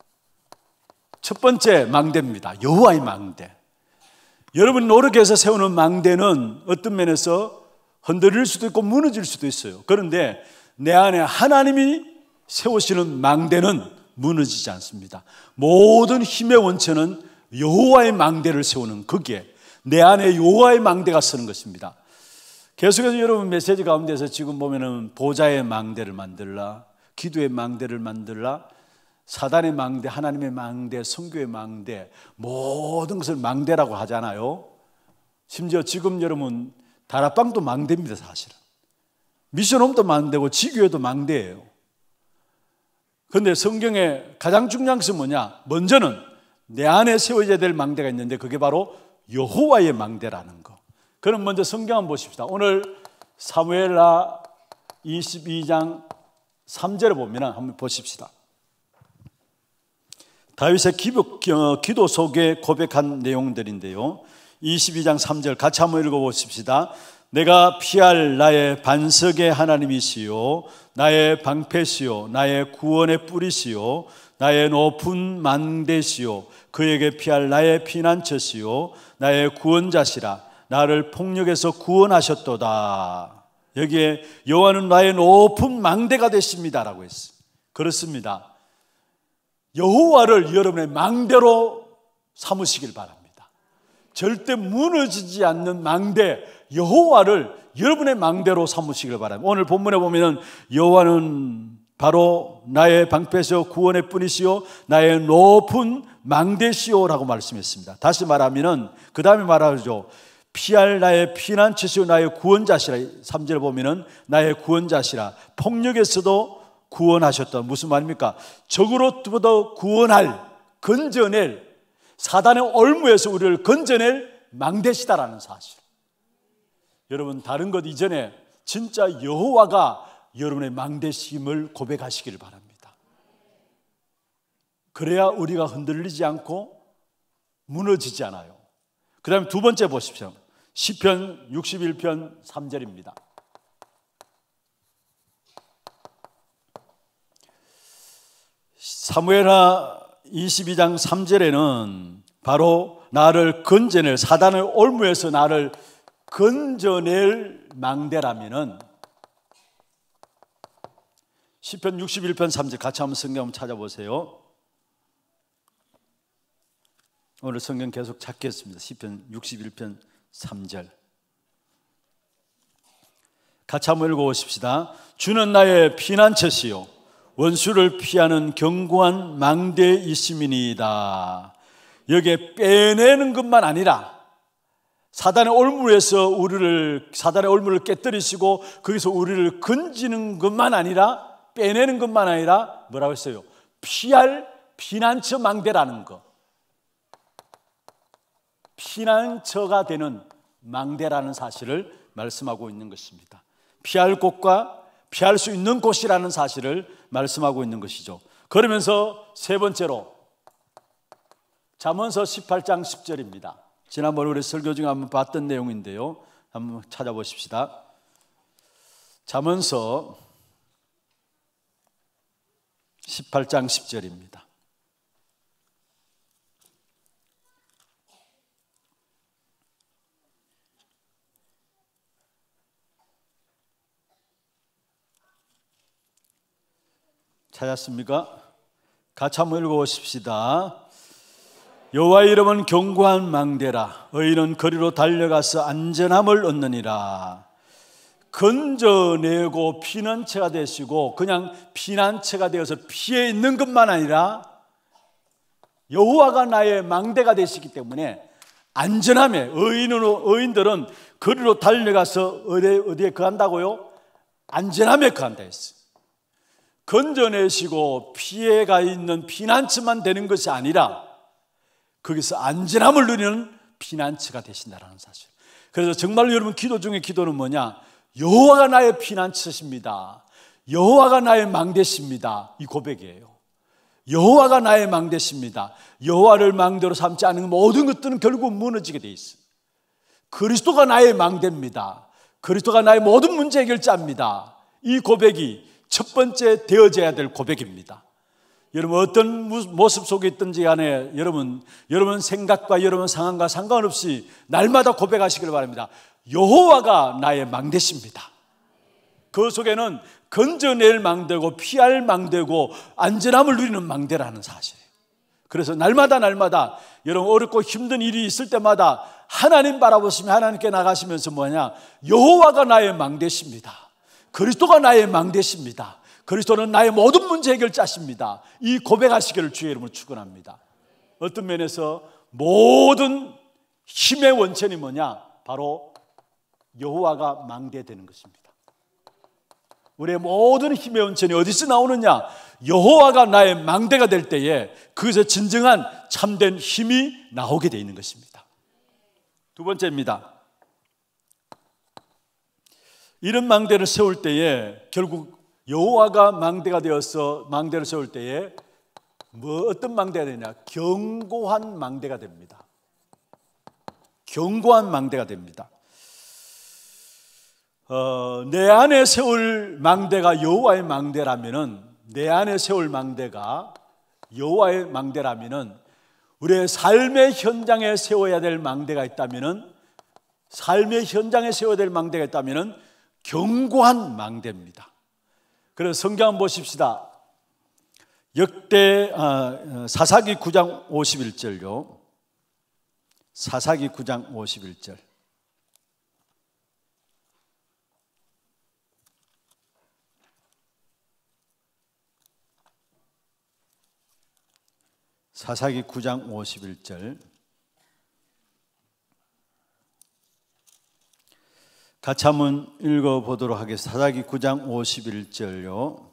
첫 번째 망대입니다. 여호와의 망대. 여러분 노력해서 세우는 망대는 어떤 면에서 흔들릴 수도 있고 무너질 수도 있어요. 그런데 내 안에 하나님이 세우시는 망대는 무너지지 않습니다. 모든 힘의 원천은 여호와의 망대를 세우는, 거기에 내 안에 여호와의 망대가 서는 것입니다. 계속해서 여러분 메시지 가운데서 지금 보면은 보좌의 망대를 만들라, 기도의 망대를 만들라, 사단의 망대, 하나님의 망대, 성교의 망대, 모든 것을 망대라고 하잖아요. 심지어 지금 여러분 다락방도 망대입니다. 사실은 미션홈도 망대고 지교회도 망대예요. 그런데 성경에 가장 중요한 것은 뭐냐? 먼저는 내 안에 세워져야 될 망대가 있는데 그게 바로 여호와의 망대라는 거. 그럼 먼저 성경 한번 보십시다. 오늘 사무엘하 이십이 장 삼 절에 보면 한번 보십시다. 다윗의 기도, 기도 속에 고백한 내용들인데요. 이십이 장 삼 절 같이 한번 읽어보십시다. 내가 피할 나의 반석의 하나님이시요 나의 방패시요 나의 구원의 뿌리시요 나의 높은 망대시요 그에게 피할 나의 피난처시요 나의 구원자시라. 나를 폭력에서 구원하셨도다. 여기에 여호와는 나의 높은 망대가 되십니다라고 했어요. 그렇습니다. 여호와를 여러분의 망대로 삼으시길 바랍니다. 절대 무너지지 않는 망대, 여호와를 여러분의 망대로 삼으시길 바랍니다. 오늘 본문에 보면 여호와는 바로 나의 방패시요 구원의 뿐이시요 나의 높은 망대시요라고 말씀했습니다. 다시 말하면 그 다음에 말하죠. 피할 나의 피난처시요 나의 구원자시라. 삼 절 보면은 나의 구원자시라. 폭력에서도 구원하셨다. 무슨 말입니까? 적으로부터 구원할, 건져낼, 사단의 올무에서 우리를 건져낼 망대시다라는 사실. 여러분 다른 것 이전에 진짜 여호와가 여러분의 망대심을 고백하시기를 바랍니다. 그래야 우리가 흔들리지 않고 무너지지 않아요. 그 다음에 두 번째 보십시오. 시편 육십일 편 삼 절입니다. 사무엘하 이십이 장 삼 절에는 바로 나를 건져낼, 사단의 올무에서 나를 건져낼 망대라면은 시편 육십일 편 삼 절 같이 한번 성경 한번 찾아보세요. 오늘 성경 계속 찾겠습니다. 시편 육십일 편 삼 절 같이 한번 읽어보십시다. 주는 나의 피난처시요 원수를 피하는 견고한 망대이심이니이다. 여기에 빼내는 것만 아니라 사단의 올무에서 우리를, 사단의 올무를 깨뜨리시고 거기서 우리를 건지는 것만 아니라, 빼내는 것만 아니라 뭐라고 했어요? 피할 피난처 망대라는 것. 피난처가 되는 망대라는 사실을 말씀하고 있는 것입니다. 피할 곳과 피할 수 있는 곳이라는 사실을 말씀하고 있는 것이죠. 그러면서 세 번째로 잠언서 십팔 장 십 절입니다. 지난번 우리 설교 중에 한번 봤던 내용인데요. 한번 찾아보십시다. 잠언서 십팔 장 십 절입니다. 찾았습니까? 같이 한번 읽어보십시다. 여호와의 이름은 견고한 망대라. 의인은 거리로 달려가서 안전함을 얻느니라. 건져내고 피난처가 되시고 그냥 피난처가 되어서 피해 있는 것만 아니라 여호와가 나의 망대가 되시기 때문에 안전함에, 의인으로, 의인들은 거리로 달려가서 어디에, 어디에 거한다고요? 안전함에 거한다 했어요. 건져내시고 피해가 있는 피난처만 되는 것이 아니라 거기서 안전함을 누리는 피난처가 되신다는 사실. 그래서 정말로 여러분 기도 중에 기도는 뭐냐? 여호와가 나의 피난처십니다. 여호와가 나의 망대십니다. 이 고백이에요. 여호와가 나의 망대십니다. 여호와를 망대로 삼지 않은 모든 것들은 결국 무너지게 돼 있어요. 그리스도가 나의 망대입니다. 그리스도가 나의 모든 문제 해결자입니다. 이 고백이 첫 번째 되어져야 될 고백입니다. 여러분 어떤 모습 속에 있든지 간에 여러분 여러분 생각과 여러분 상황과 상관없이 날마다 고백하시길 바랍니다. 여호와가 나의 망대십니다. 그 속에는 건져낼 망대고 피할 망대고 안전함을 누리는 망대라는 사실이에요. 그래서 날마다 날마다 여러분 어렵고 힘든 일이 있을 때마다 하나님 바라보시며 하나님께 나가시면서 뭐냐, 여호와가 나의 망대십니다. 그리스도가 나의 망대십니다. 그리스도는 나의 모든 문제 해결자십니다. 이 고백하시기를 주의 이름으로 축원합니다. 어떤 면에서 모든 힘의 원천이 뭐냐, 바로 여호와가 망대되는 것입니다. 우리의 모든 힘의 원천이 어디서 나오느냐, 여호와가 나의 망대가 될 때에 그것에 진정한 참된 힘이 나오게 되어 있는 것입니다. 두 번째입니다. 이런 망대를 세울 때에 결국 여호와가 망대가 되어서 망대를 세울 때에 뭐 어떤 망대가 되냐, 견고한 망대가 됩니다. 견고한 망대가 됩니다. 어, 내 안에 세울 망대가 여호와의 망대라면은, 내 안에 세울 망대가 여호와의 망대라면은, 우리의 삶의 현장에 세워야 될 망대가 있다면은, 삶의 현장에 세워야 될 망대가 있다면은 견고한 망대입니다. 그래서 성경 한번 보십시다. 역대 어, 사사기 구 장 오십일 절요. 사사기 구 장 오십일 절. 사사기 구 장 오십일 절. 같이 한번 읽어보도록 하겠습니다. 사사기 구 장 오십일 절요.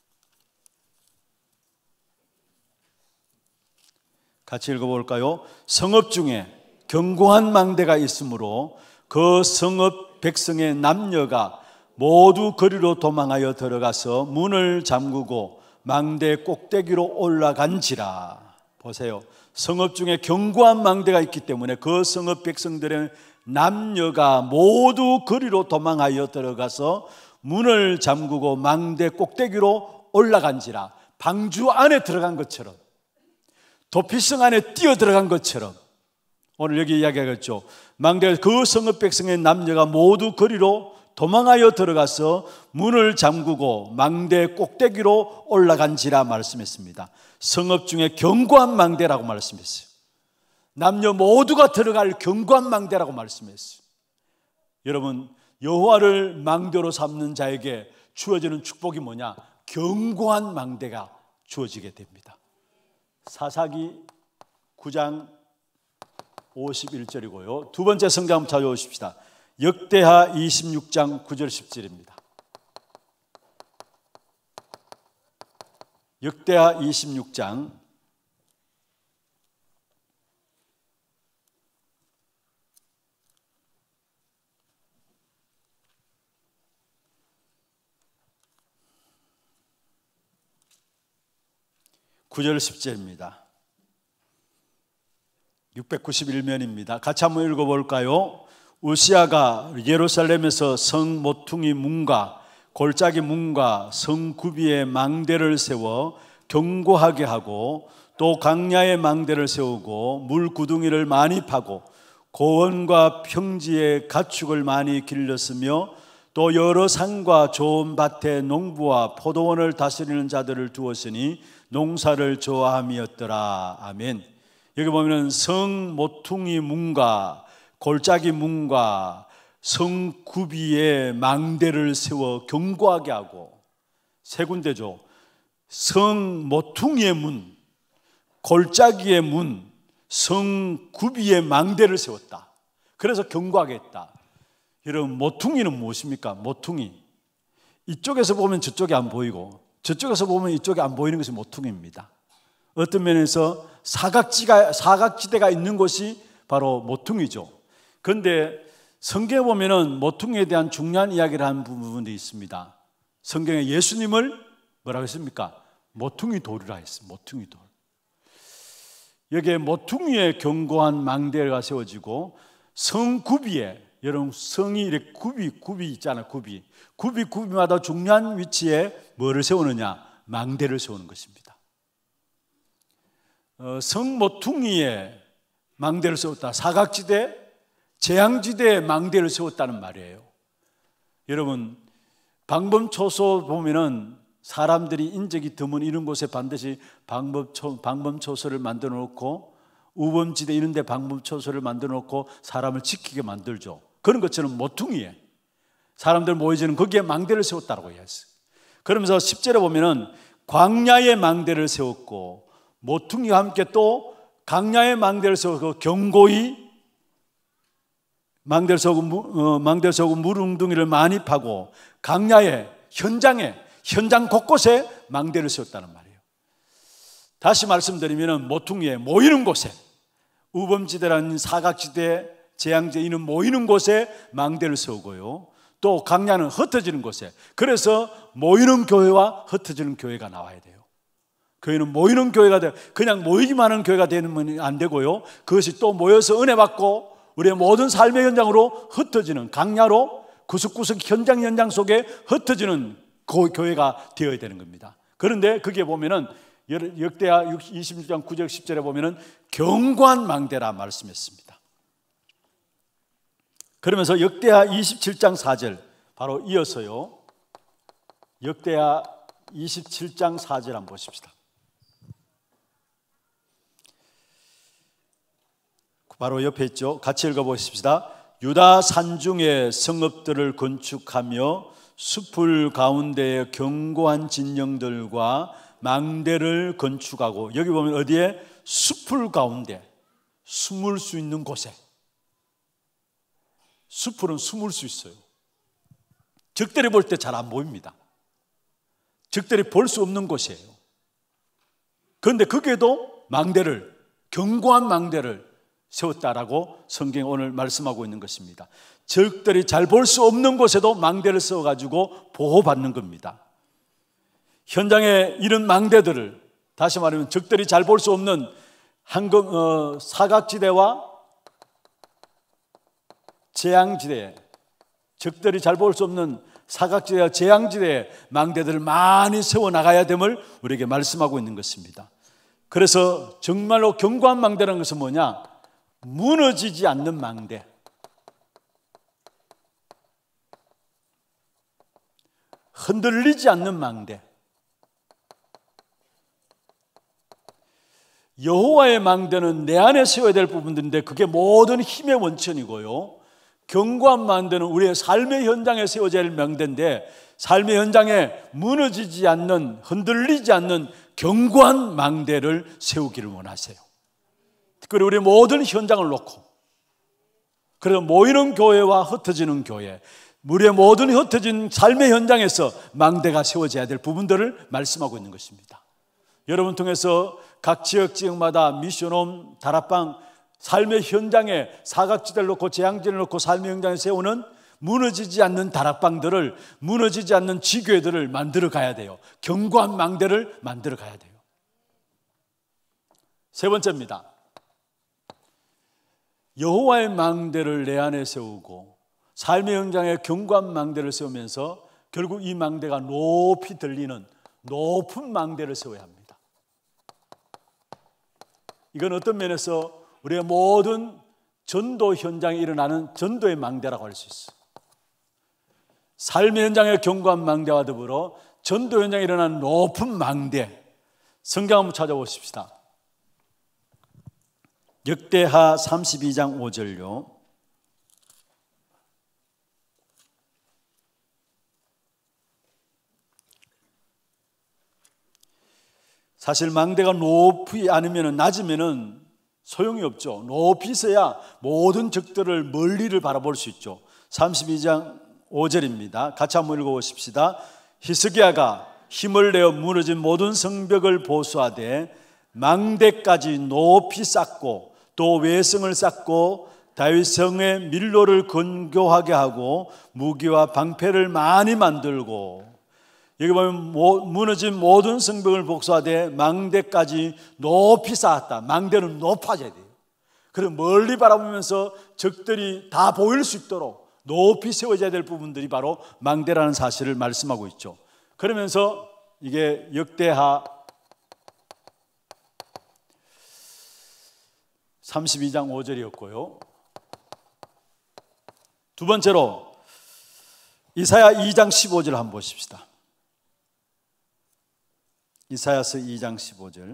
같이 읽어볼까요? 성읍 중에 견고한 망대가 있으므로 그 성읍 백성의 남녀가 모두 거리로 도망하여 들어가서 문을 잠그고 망대 꼭대기로 올라간지라. 보세요. 성읍 중에 견고한 망대가 있기 때문에 그 성읍 백성들의 남녀가 모두 거리로 도망하여 들어가서 문을 잠그고 망대 꼭대기로 올라간지라. 방주 안에 들어간 것처럼, 도피성 안에 뛰어 들어간 것처럼, 오늘 여기 이야기하겠죠. 망대, 그 성읍 백성의 남녀가 모두 거리로 도망하여 들어가서 문을 잠그고 망대 꼭대기로 올라간지라 말씀했습니다. 성읍 중에 견고한 망대라고 말씀했어요. 남녀 모두가 들어갈 견고한 망대라고 말씀했어요. 여러분, 여호와를 망대로 삼는 자에게 주어지는 축복이 뭐냐? 견고한 망대가 주어지게 됩니다. 사사기 구 장 오십일 절이고요. 두 번째 성경 한번 찾아오십시다. 역대하 이십육 장 구 절 십 절입니다. 역대하 이십육 장 구 절 십 절입니다. 육백구십일 면입니다. 같이 한번 읽어볼까요? 우시아가 예루살렘에서 성 모퉁이 문과 골짜기 문과 성 구비에 망대를 세워 견고하게 하고, 또 강야에 망대를 세우고 물 구덩이를 많이 파고 고원과 평지에 가축을 많이 길렀으며, 또 여러 산과 좋은 밭에 농부와 포도원을 다스리는 자들을 두었으니 농사를 좋아함이었더라. 아멘. 여기 보면 성 모퉁이 문과 골짜기 문과 성 구비에 망대를 세워 견고하게 하고, 세 군데죠. 성 모퉁이의 문, 골짜기의 문, 성 구비에 망대를 세웠다. 그래서 견고하게 했다. 여러분, 모퉁이는 무엇입니까? 모퉁이, 이쪽에서 보면 저쪽이 안 보이고 저쪽에서 보면 이쪽이 안 보이는 것이 모퉁이입니다. 어떤 면에서 사각지가, 사각지대가 있는 곳이 바로 모퉁이죠. 그런데 성경에 보면은 모퉁이에 대한 중요한 이야기를 하는 부분도 있습니다. 성경에 예수님을 뭐라고 했습니까? 모퉁이 돌이라 했어요. 모퉁이 돌. 여기에 모퉁이에 견고한 망대가 세워지고, 성 구비에, 여러분 성이 이렇게 굽이 굽이 있잖아요. 굽이 굽이 굽이마다 중요한 위치에 뭐를 세우느냐? 망대를 세우는 것입니다. 어, 성모퉁이에 망대를 세웠다. 사각지대, 재앙지대에 망대를 세웠다는 말이에요. 여러분, 방범초소 보면은 사람들이 인적이 드문 이런 곳에 반드시 방범초, 방범초소를 만들어 놓고, 우범지대 이런 데 방범초소를 만들어 놓고 사람을 지키게 만들죠. 그런 것처럼 모퉁이에 사람들 모여지는 거기에 망대를 세웠다고 했어요. 그러면서 십 절에 보면은 광야에 망대를 세웠고, 모퉁이와 함께 또 강야에 망대를 세우고, 경고히 망대를 세우고, 어, 망대를 세우고 물웅둥이를 많이 파고, 강야에, 현장에, 현장 곳곳에 망대를 세웠다는 말이에요. 다시 말씀드리면 모퉁이에 모이는 곳에, 우범지대라는 사각지대, 재앙지대 이는 모이는 곳에 망대를 세우고요. 또 강야는 흩어지는 곳에, 그래서 모이는 교회와 흩어지는 교회가 나와야 돼요. 교회는 모이는 교회가 돼, 그냥 모이기만 하는 교회가 되면 안 되고요. 그것이 또 모여서 은혜 받고 우리의 모든 삶의 현장으로 흩어지는, 강야로 구석구석 현장 현장 속에 흩어지는 그 교회가 되어야 되는 겁니다. 그런데 그게 보면은 역대하 이십육 장 구 절 십 절에 보면은 경고한 망대라 말씀했습니다. 그러면서 역대하 이십칠 장 사 절 바로 이어서요, 역대하 이십칠 장 사 절 한번 보십시다. 바로 옆에 있죠. 같이 읽어보십시다. 유다 산중에 성읍들을 건축하며 숲을 가운데에 견고한 진영들과 망대를 건축하고, 여기 보면 어디에? 숲을 가운데, 숨을 수 있는 곳에. 숲은 숨을 수 있어요. 적들이 볼 때 잘 안 보입니다. 적들이 볼 수 없는 곳이에요. 그런데 거기에도 망대를, 견고한 망대를 세웠다라고 성경이 오늘 말씀하고 있는 것입니다. 적들이 잘 볼 수 없는 곳에도 망대를 세워가지고 보호받는 겁니다. 현장에 이런 망대들을, 다시 말하면 적들이 잘 볼 수 없는 한금, 어, 사각지대와 재앙지대, 적들이 잘 볼 수 없는 사각지대와 재앙지대에 망대들을 많이 세워나가야 됨을 우리에게 말씀하고 있는 것입니다. 그래서 정말로 견고한 망대라는 것은 뭐냐? 무너지지 않는 망대, 흔들리지 않는 망대. 여호와의 망대는 내 안에 세워야 될 부분들인데 그게 모든 힘의 원천이고요, 견고한 망대는 우리의 삶의 현장에 세워져야 할 망대인데, 삶의 현장에 무너지지 않는, 흔들리지 않는 견고한 망대를 세우기를 원하세요. 특별히 우리 모든 현장을 놓고, 그래서 모이는 교회와 흩어지는 교회, 우리의 모든 흩어진 삶의 현장에서 망대가 세워져야 될 부분들을 말씀하고 있는 것입니다. 여러분 통해서 각 지역 지역마다 미션홈, 다락방, 삶의 현장에 사각지대를 놓고 재앙지대를 놓고 삶의 현장에 세우는 무너지지 않는 다락방들을, 무너지지 않는 지교회들을 만들어 가야 돼요. 견고한 망대를 만들어 가야 돼요. 세 번째입니다. 여호와의 망대를 내 안에 세우고 삶의 현장에 견고한 망대를 세우면서 결국 이 망대가 높이 들리는 높은 망대를 세워야 합니다. 이건 어떤 면에서 우리의 모든 전도 현장에 일어나는 전도의 망대라고 할 수 있어요. 삶의 현장의 견고한 망대와 더불어 전도 현장에 일어나는 높은 망대, 성경 한번 찾아보십시다. 역대하 삼십이 장 오 절요. 사실 망대가 높이 않으면, 낮으면 소용이 없죠. 높이 있어야 모든 적들을, 멀리를 바라볼 수 있죠. 삼십이 장 오 절입니다. 같이 한번 읽어보십시다. 히스기야가 힘을 내어 무너진 모든 성벽을 보수하되 망대까지 높이 쌓고 또 외성을 쌓고 다윗 성의 밀로를 건교하게 하고 무기와 방패를 많이 만들고, 여기 보면 무너진 모든 성벽을 복수하되 망대까지 높이 쌓았다. 망대는 높아져야 돼요. 그래서 멀리 바라보면서 적들이 다 보일 수 있도록 높이 세워져야 될 부분들이 바로 망대라는 사실을 말씀하고 있죠. 그러면서 이게 역대하 삼십이 장 오 절이었고요. 두 번째로 이사야 이 장 십오 절 한번 보십시다. 이사야서 이 장 십오 절.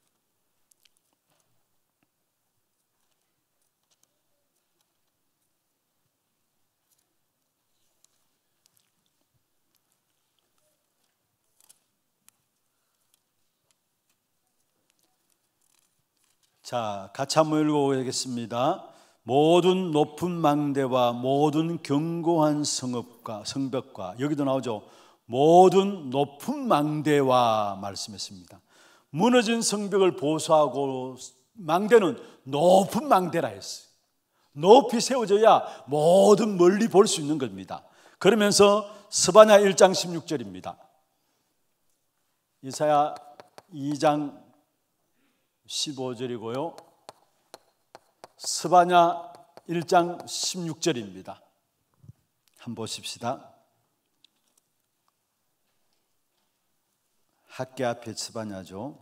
자, 같이 한번 읽어보겠습니다. 모든 높은 망대와 모든 견고한 성읍과 성벽과, 여기도 나오죠. 모든 높은 망대와 말씀했습니다. 무너진 성벽을 보수하고, 망대는 높은 망대라 했어요. 높이 세워져야 모든 멀리 볼 수 있는 겁니다. 그러면서 스바냐 일 장 십육 절입니다. 이사야 이 장 십오 절이고요. 스바냐 일 장 십육 절입니다. 한번 보십시다. 학계 앞에 스바냐죠.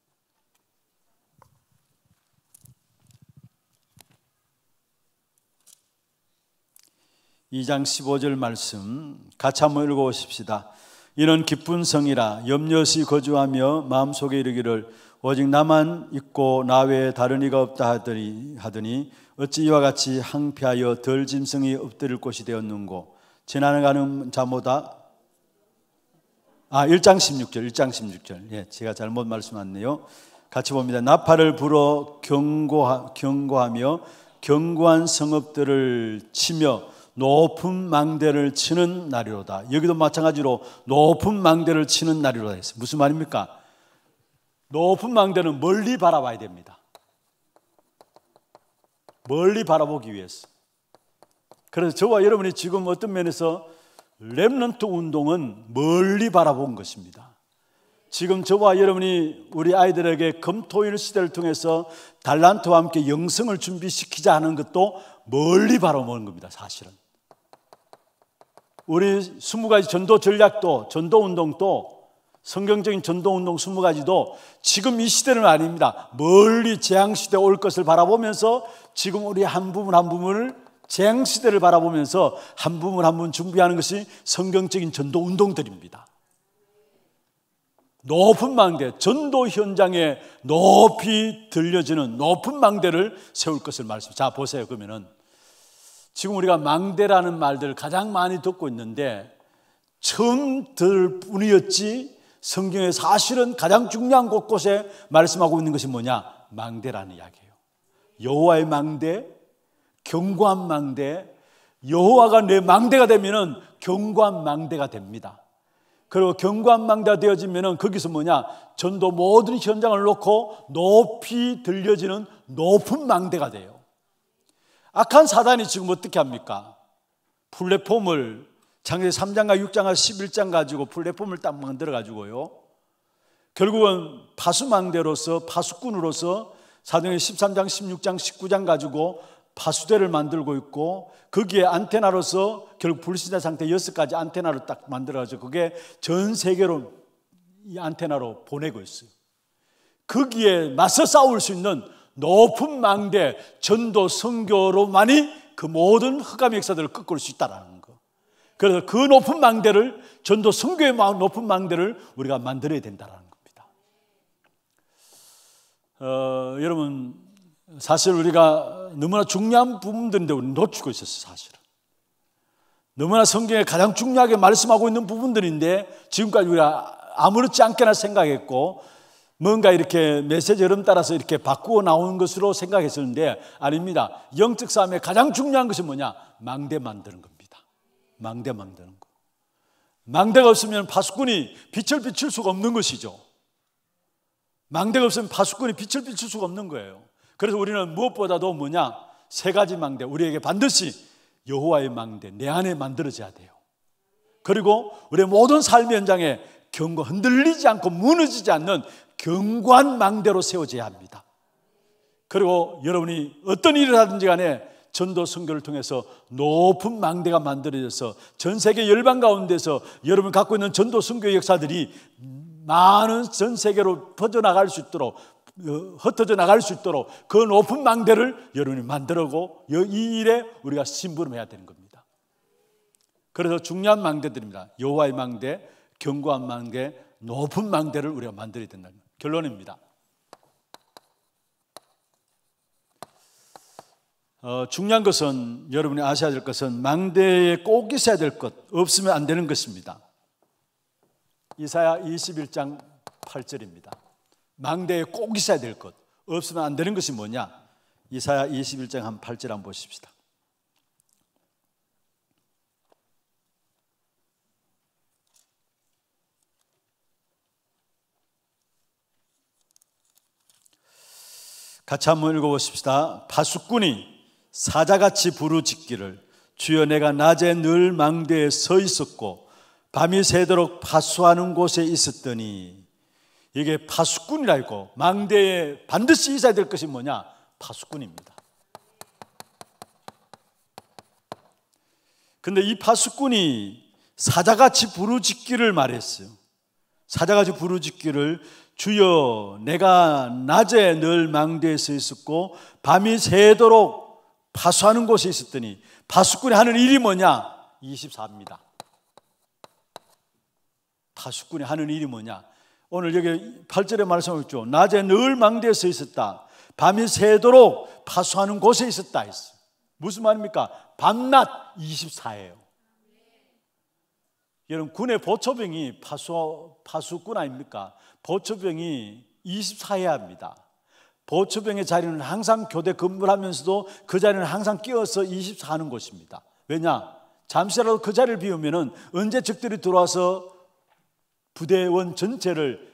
이 장 십오 절 말씀 같이 한번 읽어보십시다. 이는 기쁜 성이라 염려시 거주하며 마음속에 이르기를 오직 나만 있고 나 외에 다른 이가 없다 하더니, 하더니 어찌 이와 같이 항폐하여 덜 짐승이 엎드릴 곳이 되었는고. 지나가는 자마다, 아 일 장 십육 절 일 장 십육 절 예, 제가 잘못 말씀했네요. 같이 봅니다. 나팔을 불어 경고하, 경고하며 견고한 성읍들을 치며 높은 망대를 치는 날이로다. 여기도 마찬가지로 높은 망대를 치는 날이로다 했어요. 무슨 말입니까? 높은 망대는 멀리 바라봐야 됩니다. 멀리 바라보기 위해서. 그래서 저와 여러분이 지금 어떤 면에서 렘넌트 운동은 멀리 바라본 것입니다. 지금 저와 여러분이 우리 아이들에게 금토일 시대를 통해서 달란트와 함께 영성을 준비시키자 하는 것도 멀리 바라보는 겁니다. 사실은 우리 스무 가지 전도 전략도, 전도 운동도, 성경적인 전도운동 스무 가지도 지금 이 시대는 아닙니다. 멀리 재앙시대 올 것을 바라보면서 지금 우리 한 부분 한 부분을 재앙시대를 바라보면서 한 부분 한 부분 준비하는 것이 성경적인 전도운동들입니다. 높은 망대, 전도 현장에 높이 들려지는 높은 망대를 세울 것을 말씀. 자 보세요. 그러면은 지금 우리가 망대라는 말들을 가장 많이 듣고 있는데 처음 들을 뿐이었지 성경에 사실은 가장 중요한 곳곳에 말씀하고 있는 것이 뭐냐? 망대라는 이야기예요. 여호와의 망대, 견고한 망대. 여호와가 내 망대가 되면은 견고한 망대가 됩니다. 그리고 견고한 망대가 되어지면은 거기서 뭐냐? 전도 모든 현장을 놓고 높이 들려지는 높은 망대가 돼요. 악한 사단이 지금 어떻게 합니까? 플랫폼을 창세기 삼 장과 육 장과 십일 장 가지고 플랫폼을 딱 만들어 가지고요, 결국은 파수망대로서, 파수꾼으로서 사도행전 십삼 장, 십육 장, 십구 장 가지고 파수대를 만들고 있고, 거기에 안테나로서 결국 불신자 상태 여섯 가지 안테나로 딱 만들어 가지고 그게 전 세계로 이 안테나로 보내고 있어요. 거기에 맞서 싸울 수 있는 높은 망대, 전도 선교로만이 그 모든 흑암의 역사들을 꺾을 수 있다는 거. 그래서 그 높은 망대를, 전도 선교의 높은 망대를 우리가 만들어야 된다는 겁니다. 어, 여러분, 사실 우리가 너무나 중요한 부분들인데 우리는 놓치고 있었어요. 사실은 너무나 성경에 가장 중요하게 말씀하고 있는 부분들인데 지금까지 우리가 아무렇지 않게나 생각했고, 뭔가 이렇게 메시지 흐름 따라서 이렇게 바꾸어 나오는 것으로 생각했었는데 아닙니다. 영적 싸움의 가장 중요한 것이 뭐냐? 망대 만드는 겁니다. 망대 만드는 거. 망대가 없으면 파수꾼이 빛을 비출 수가 없는 것이죠. 망대가 없으면 파수꾼이 빛을 비출 수가 없는 거예요. 그래서 우리는 무엇보다도 뭐냐? 세 가지 망대, 우리에게 반드시 여호와의 망대 내 안에 만들어져야 돼요. 그리고 우리의 모든 삶의 현장에 견고, 흔들리지 않고 무너지지 않는 견고한 망대로 세워져야 합니다. 그리고 여러분이 어떤 일을 하든지 간에 전도 선교를 통해서 높은 망대가 만들어져서 전 세계 열방 가운데서 여러분 갖고 있는 전도 선교의 역사들이 많은 전 세계로 퍼져나갈 수 있도록 흩어져 나갈 수 있도록 그 높은 망대를 여러분이 만들고 이 일에 우리가 심부름해야 되는 겁니다. 그래서 중요한 망대들입니다. 여호와의 망대, 견고한 망대, 높은 망대를 우리가 만들어야 된다는 결론입니다. 어, 중요한 것은 여러분이 아셔야 될 것은 망대에 꼭 있어야 될 것, 없으면 안 되는 것입니다. 이사야 이십일 장 팔 절입니다. 망대에 꼭 있어야 될 것, 없으면 안 되는 것이 뭐냐? 이사야 이십일 장 한 팔 절 한번 보십시다. 같이 한번 읽어보십시다. 파수꾼이 사자같이 부르짖기를 주여 내가 낮에 늘 망대에 서 있었고 밤이 새도록 파수하는 곳에 있었더니, 이게 파수꾼이라 있고 망대에 반드시 있어야 될 것이 뭐냐? 파수꾼입니다. 근데 이 파수꾼이 사자같이 부르짖기를 말했어요. 사자같이 부르짖기를 주여 내가 낮에 늘 망대에 서 있었고 밤이 새도록 파수하는 곳에 있었더니, 파수꾼이 하는 일이 뭐냐? 이십사입니다. 파수꾼이 하는 일이 뭐냐? 오늘 여기 팔 절에 말씀하셨죠. 낮에 늘 망대에 서 있었다. 밤이 새도록 파수하는 곳에 있었다 했어요. 무슨 말입니까? 밤낮 이십사예요. 여러분, 군의 보초병이 파수, 파수꾼 아닙니까? 보초병이 이십사해야 합니다. 보초병의 자리는 항상 교대 근무를 하면서도 그 자리는 항상 끼어서 이십사 하는 곳입니다. 왜냐? 잠시라도 그 자리를 비우면 언제 적들이 들어와서 부대원 전체를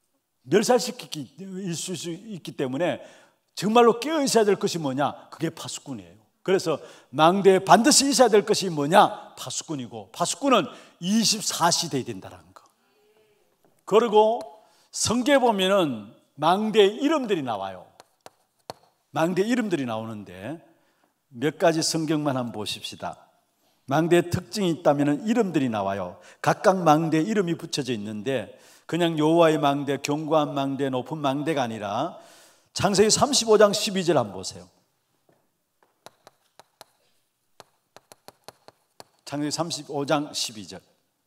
멸살시킬 수 있기 때문에 정말로 깨어 있어야 될 것이 뭐냐? 그게 파수꾼이에요. 그래서 망대에 반드시 있어야 될 것이 뭐냐? 파수꾼이고, 파수꾼은 이십사 시대에 된다는 거. 그리고 성경에 보면은 망대 이름들이 나와요. 망대 이름들이 나오는데 몇 가지 성경만 한번 보십시다. 망대의 특징이 있다면 이름들이 나와요. 각각 망대에 이름이 붙여져 있는데 그냥 여호와의 망대, 견고한 망대, 높은 망대가 아니라 창세기 삼십오 장 십이 절 한번 보세요. 창세기 삼십오 장 십이 절.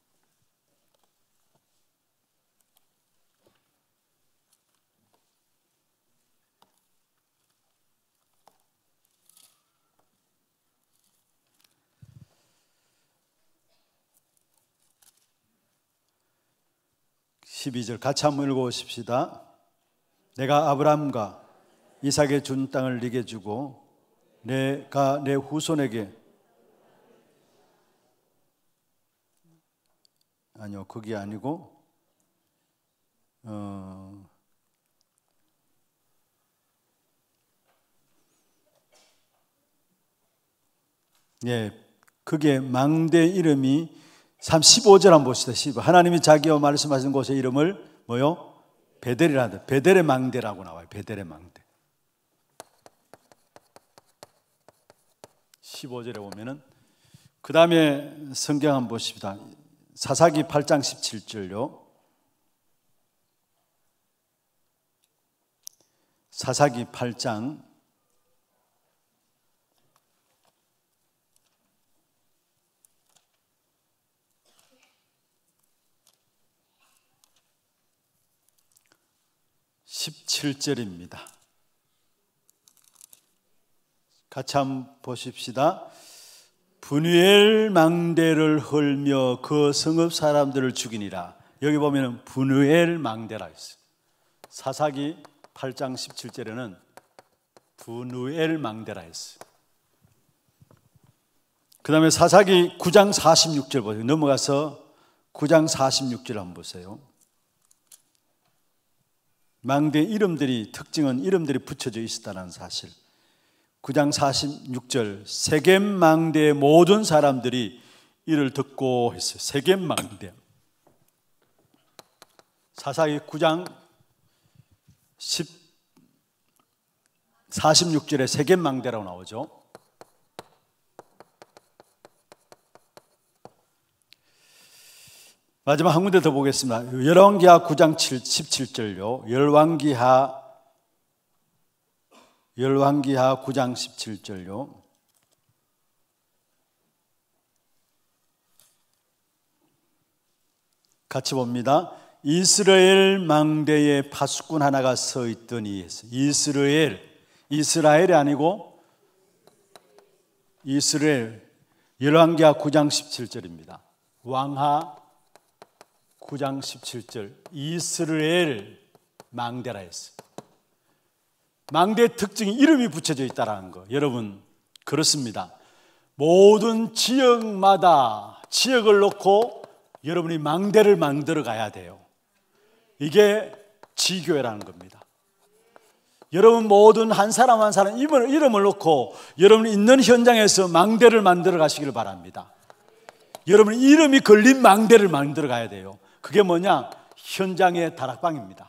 십이 절 같이 한번 읽어보십시다. 내가 아브라함과 이삭에 준 땅을 네게 주고 내가 내 후손에게, 아니요 그게 아니고 어, 예, 그게 망대 이름이 삼십오 절 한번 봅시다. 십오. 하나님이 자기와 말씀하신 곳의 이름을 뭐요? 베델이라 한다. 베델의 망대라고 나와요. 베델의 망대. 십오 절에 보면은, 그 다음에 성경 한번 보십시다. 사사기 팔 장 십칠 절요. 사사기 팔 장 십칠 절입니다. 같이 한번 보십시다. 분우엘 망대를 헐며 그 성읍 사람들을 죽이니라. 여기 보면 분우엘 망대라 있어요. 사사기 팔 장 십칠 절에는 분우엘 망대라 했어요. 그 다음에 사사기 구 장 사십육 절 보세요. 넘어가서 구 장 사십육 절 한번 보세요. 망대 이름들이, 특징은 이름들이 붙여져 있었다는 사실. 구 장 사십육 절, 세겜 망대의 모든 사람들이 이를 듣고 했어요. 세겜 망대. 사사기 구 장 사십육 절에 세겜 망대라고 나오죠. 마지막 한 군데 더 보겠습니다. 열왕기하 구 장 십칠 절요. 열왕기하 열왕기하 구 장 십칠 절요. 같이 봅니다. 이스라엘 망대에 파수꾼 하나가 서 있더니, 이스라엘, 이스라엘이 아니고 이스라엘. 열왕기하 구 장 십칠 절입니다. 왕하 구 장 십칠 절. 이스라엘 망대라 했어요. 망대의 특징이 이름이 붙여져 있다는 거. 여러분, 그렇습니다. 모든 지역마다 지역을 놓고 여러분이 망대를 만들어 가야 돼요. 이게 지교회라는 겁니다. 여러분 모든 한 사람 한 사람 이름을, 이름을 놓고 여러분이 있는 현장에서 망대를 만들어 가시기를 바랍니다. 여러분 이름이 걸린 망대를 만들어 가야 돼요. 그게 뭐냐? 현장의 다락방입니다.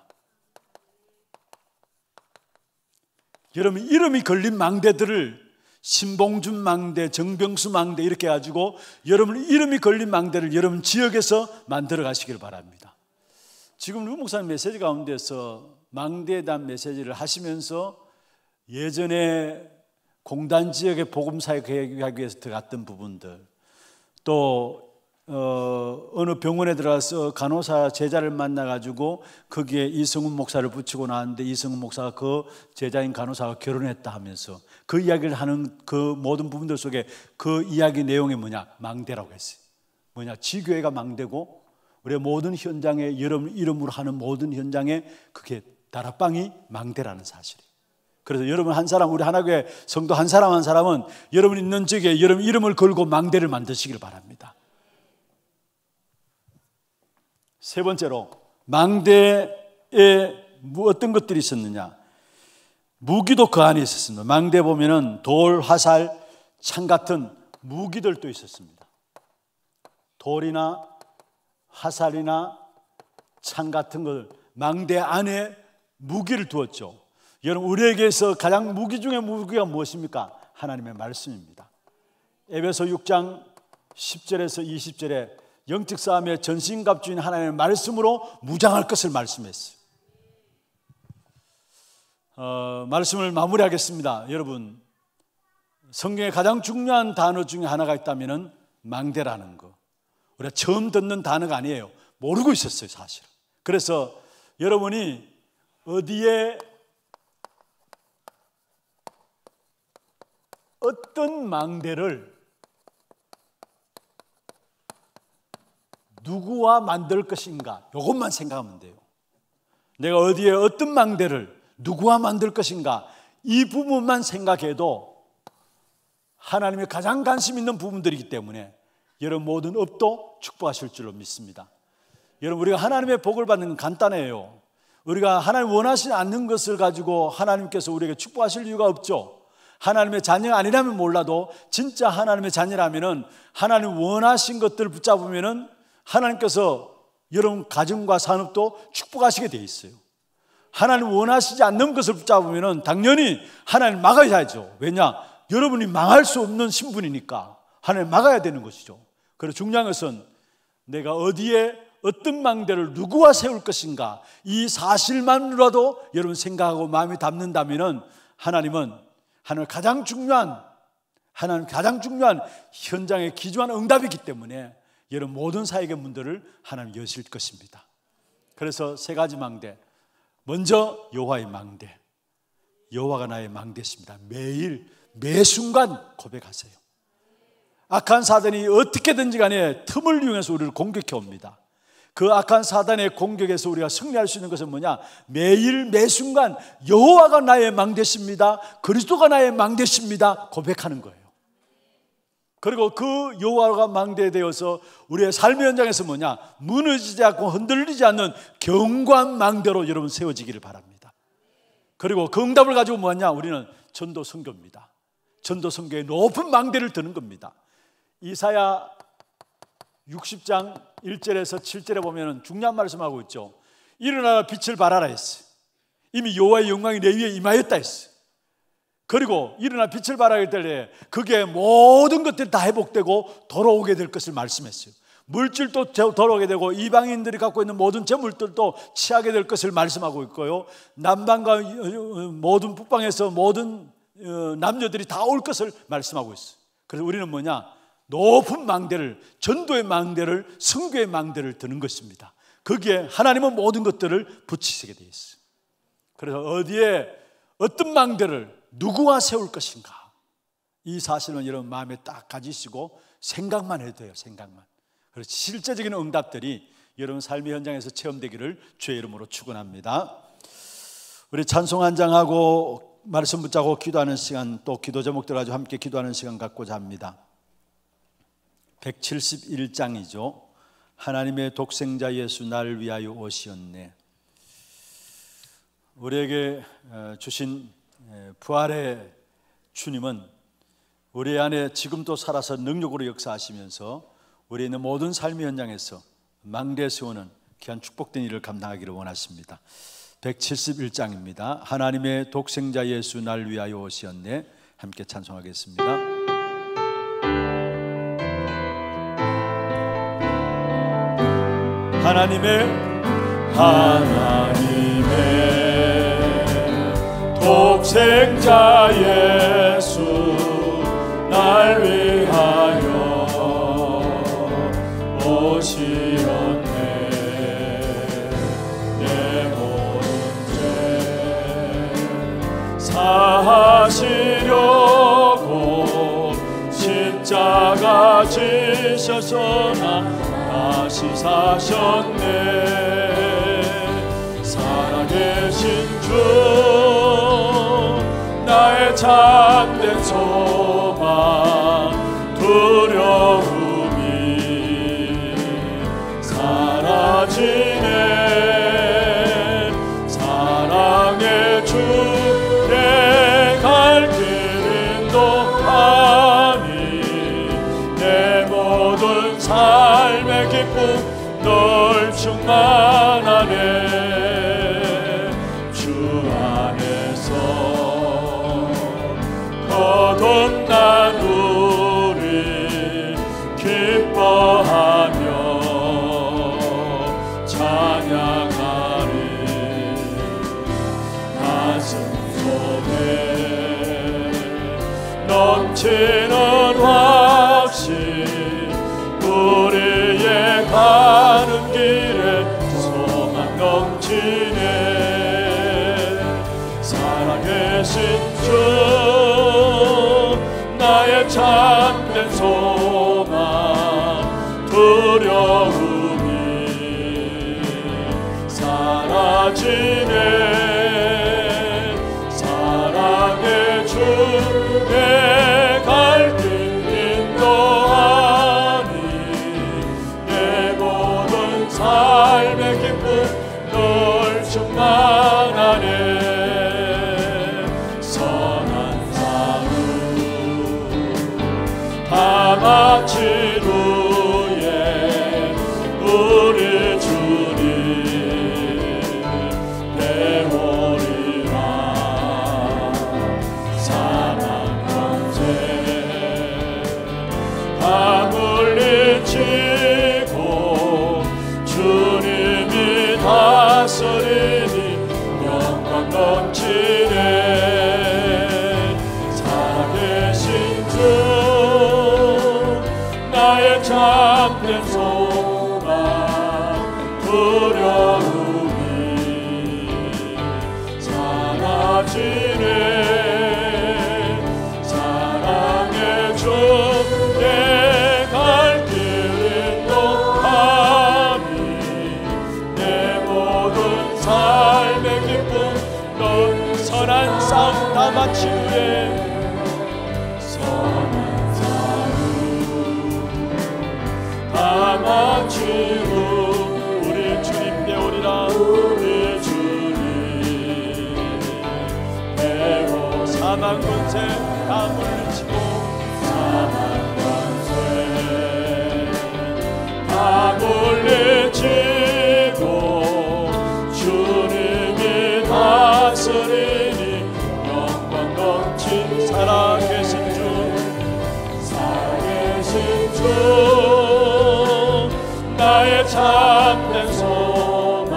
여러분 이름이 걸린 망대들을 신봉준 망대, 정병수 망대 이렇게 해가지고 여러분 이름이 걸린 망대를 여러분 지역에서 만들어 가시길 바랍니다. 지금 루 목사님 메시지 가운데서 망대에 대한 메시지를 하시면서 예전에 공단 지역의 복음사회 계획하기 위해서 들어갔던 부분들, 또 어, 어느 병원에 들어가서 간호사 제자를 만나가지고 거기에 이승훈 목사를 붙이고 나왔는데 이승훈 목사가 그 제자인 간호사가 결혼했다 하면서 그 이야기를 하는 그 모든 부분들 속에 그 이야기 내용이 뭐냐? 망대라고 했어요. 뭐냐? 지교회가 망대고 우리의 모든 현장에 여러분 이름으로 하는 모든 현장에 그게 다락방이 망대라는 사실이에요. 그래서 여러분 한 사람, 우리 하나교회 성도 한 사람 한 사람은 여러분 있는 지역에 여러분 이름을 걸고 망대를 만드시길 바랍니다. 세 번째로 망대에 어떤 것들이 있었느냐? 무기도 그 안에 있었습니다. 망대에 보면은 돌, 화살, 창 같은 무기들도 있었습니다. 돌이나 화살이나 창 같은 걸 망대 안에 무기를 두었죠. 여러분 우리에게서 가장 무기 중에 무기가 무엇입니까? 하나님의 말씀입니다. 에베소 육 장 십 절에서 이십 절에 영적 싸움의 전신갑주인 하나님의 말씀으로 무장할 것을 말씀했어요. 어, 말씀을 마무리하겠습니다. 여러분 성경에 가장 중요한 단어 중에 하나가 있다면 망대라는 거. 우리가 처음 듣는 단어가 아니에요. 모르고 있었어요 사실. 그래서 여러분이 어디에 어떤 망대를 누구와 만들 것인가 이것만 생각하면 돼요. 내가 어디에 어떤 망대를 누구와 만들 것인가 이 부분만 생각해도 하나님의 가장 관심 있는 부분들이기 때문에 여러분 모든 업도 축복하실 줄로 믿습니다. 여러분 우리가 하나님의 복을 받는 건 간단해요. 우리가 하나님 원하시지 않는 것을 가지고 하나님께서 우리에게 축복하실 이유가 없죠. 하나님의 자녀가 아니라면 몰라도 진짜 하나님의 자녀라면은 하나님 원하신 것들을 붙잡으면은 하나님께서 여러분 가정과 산업도 축복하시게 돼 있어요. 하나님 원하시지 않는 것을 붙잡으면은 당연히 하나님 막아야죠. 왜냐? 여러분이 망할 수 없는 신분이니까 하나님 막아야 되는 것이죠. 그래서 중요한 것은 내가 어디에 어떤 망대를 누구와 세울 것인가 이 사실만으로도 여러분 생각하고 마음에 담는다면 하나님은 하나님 가장 중요한 하나님 가장 중요한 현장에 기초한 응답이기 때문에 여러분 모든 사역의 문들을 하나님 여실 것입니다. 그래서 세 가지 망대. 먼저 여호와의 망대. 여호와가 나의 망대십니다. 매일 매 순간 고백하세요. 악한 사단이 어떻게든지 간에 틈을 이용해서 우리를 공격해 옵니다. 그 악한 사단의 공격에서 우리가 승리할 수 있는 것은 뭐냐? 매일 매 순간 여호와가 나의 망대십니다. 그리스도가 나의 망대십니다. 고백하는 거예요. 그리고 그 여호와가 망대되어서 우리의 삶의 현장에서 뭐냐? 무너지지 않고 흔들리지 않는 견고한 망대로 여러분 세워지기를 바랍니다. 그리고 그 응답을 가지고 뭐냐? 우리는 전도 선교입니다. 전도 선교의 높은 망대를 드는 겁니다. 이사야 육십 장 일 절에서 칠 절에 보면 중요한 말씀하고 있죠. 일어나라 빛을 발하라 했어요. 이미 여호와의 영광이 내 위에 임하였다 했어요. 그리고 일어나 빛을 발하게 될 때 그게 모든 것들이 다 회복되고 돌아오게 될 것을 말씀했어요. 물질도 더러게 되고 이방인들이 갖고 있는 모든 재물들도 취하게 될 것을 말씀하고 있고요. 남방과 모든 북방에서 모든 남녀들이 다 올 것을 말씀하고 있어요. 그래서 우리는 뭐냐? 높은 망대를, 전도의 망대를, 성교의 망대를 드는 것입니다. 거기에 하나님은 모든 것들을 붙이시게 되어 있어요. 그래서 어디에 어떤 망대를 누구와 세울 것인가, 이 사실은 여러분 마음에 딱 가지시고 생각만 해도 돼요. 생각만. 그래서 실제적인 응답들이 여러분 삶의 현장에서 체험되기를 주의 이름으로 축원합니다. 우리 찬송 한 장하고 말씀 붙잡고 기도하는 시간, 또 기도 제목들 가지고 함께 기도하는 시간 갖고자 합니다. 백칠십일 장이죠. 하나님의 독생자 예수 나를 위하여 오시었네. 우리에게 주신 부활의 주님은 우리 안에 지금도 살아서 능력으로 역사하시면서 우리 있는 모든 삶의 현장에서 망대 세우는 귀한 축복된 일을 감당하기를 원하십니다. 백칠십일 장입니다. 하나님의 독생자 예수 나를 위하여 오시었네. 함께 찬송하겠습니다. 하나님의 하나님의 독생자 예수 날 위하여 오시었네. 내 모든 죄 사하시려고 십자가 지셨으나 다시 사셨네. 살아계신 주 나의 참된 소망 두려움이 사라지네. 사랑의 주 내 갈 길 인도하니 내 모든 삶의 기쁨 널 충만하네. 주 안에서 거듭난 우리 기뻐하며 찬양하리. 가슴 속에 넘치는 확신 우리의 가는 길에 소망 넘치네. 살아계신 주 나의 참된 소망 두려움이 사라지네. 사랑의 주 내 갈 길 인도하니 내 모든 삶의 기쁨 널 충만하네. 선한 사루 다 마친 후에 우리 주님 배우리라. 사망 권세 다 물리치고 주님이 다스리니 영광 넘치네. 살아계신 주 나의 참된 소망 두려움이 사라지네. 사랑의 주 내 갈 길 인도하니 내 모든 삶의 기쁨 넌 선한 싸움 다 마친 후에 선한 싸움 다 마친 후 우리 주님 배우리라. 우리 주님 배우 사망 권세 다 물리치고 사망 권세 다 물리치고 주님이 다스리니 영광 넘친 살아계신 주 살아계신 주 나의 참된 소망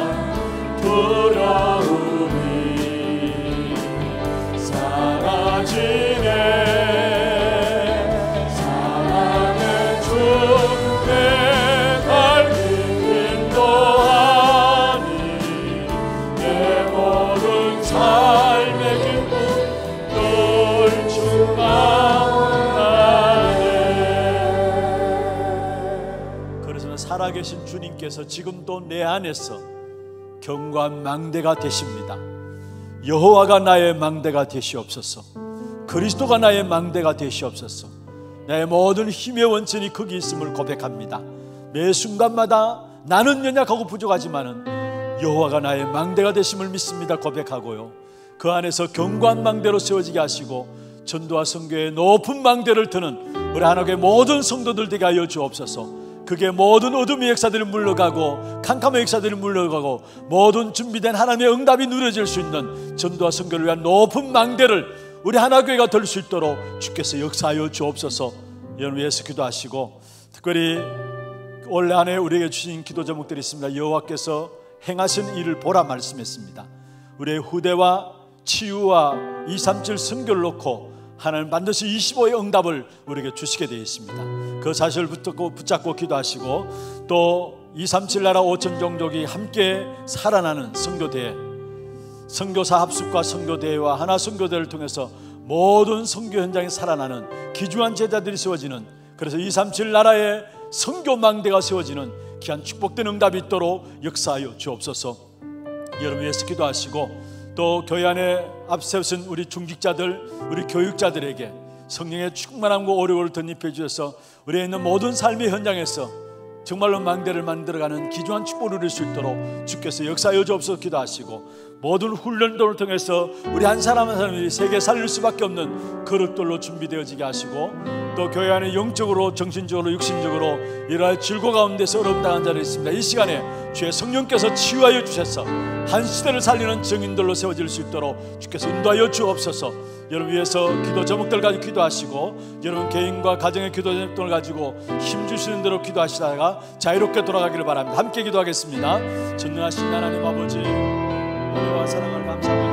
두려움이 사라지네. 사랑의 주 내 갈 길 인도하니 내 모든 삶의 기쁨 널 충만하네. 그래서 살아계신 주님께서 지금도 내 안에서 견고한 망대가 되십니다. 여호와가 나의 망대가 되시옵소서. 그리스도가 나의 망대가 되시옵소서. 나의 모든 힘의 원천이 거기 있음을 고백합니다. 매 순간마다 나는 연약하고 부족하지만은 여호와가 나의 망대가 되심을 믿습니다 고백하고요, 그 안에서 견고한 망대로 세워지게 하시고 전도와 선교의 높은 망대를 드는 우리 하나님의 모든 성도들 되게 하여 주옵소서. 그게 모든 어둠의 역사들을 물러가고 캄캄한 역사들을 물러가고 모든 준비된 하나님의 응답이 누려질 수 있는 전도와 선교를 위한 높은 망대를 우리 하나교회가 될 수 있도록 주께서 역사하여 주옵소서. 여러분 위해서 기도하시고, 특별히 올 한 해 우리에게 주신 기도 제목들이 있습니다. 여호와께서 행하신 일을 보라 말씀했습니다. 우리의 후대와 치유와 이백삼십칠 선교를 놓고 하나님 반드시 이십오의 응답을 우리에게 주시게 되어 있습니다. 그 사실을 붙잡고, 붙잡고 기도하시고, 또 이백삼십칠 나라 오천 종족이 함께 살아나는 선교대회, 선교사 합숙과 선교대회와 하나 선교대회를 통해서 모든 선교 현장에 살아나는 귀중한 제자들이 세워지는, 그래서 이백삼십칠 나라의 선교망대가 세워지는 귀한 축복된 응답이 있도록 역사하여 주옵소서. 여러분 위해서 기도하시고, 또 교회 안에 앞세우신 우리 중직자들, 우리 교육자들에게 성령의 충만함과 오력을 덧입혀 주셔서 우리에 있는 모든 삶의 현장에서 정말로 망대를 만들어가는 귀중한 축복을 누릴 수 있도록 주께서 역사하여 주옵소서. 기도하시고, 모든 훈련들을 통해서 우리 한 사람 한 사람이 세계 살릴 수밖에 없는 그릇들로 준비되어지게 하시고, 또 교회 안에 영적으로 정신적으로 육신적으로 이러한 질고 가운데서 어려움 당한 자들이 있습니다. 이 시간에 주의 성령께서 치유하여 주셔서 한 시대를 살리는 증인들로 세워질 수 있도록 주께서 인도하여 주옵소서. 여러분 위해서 기도 제목들 가지고 기도하시고, 여러분 개인과 가정의 기도 제목들을 가지고 힘주시는 대로 기도하시다가 자유롭게 돌아가기를 바랍니다. 함께 기도하겠습니다. 전능하신 하나님 아버지, 은혜와 사랑을 감사합니다.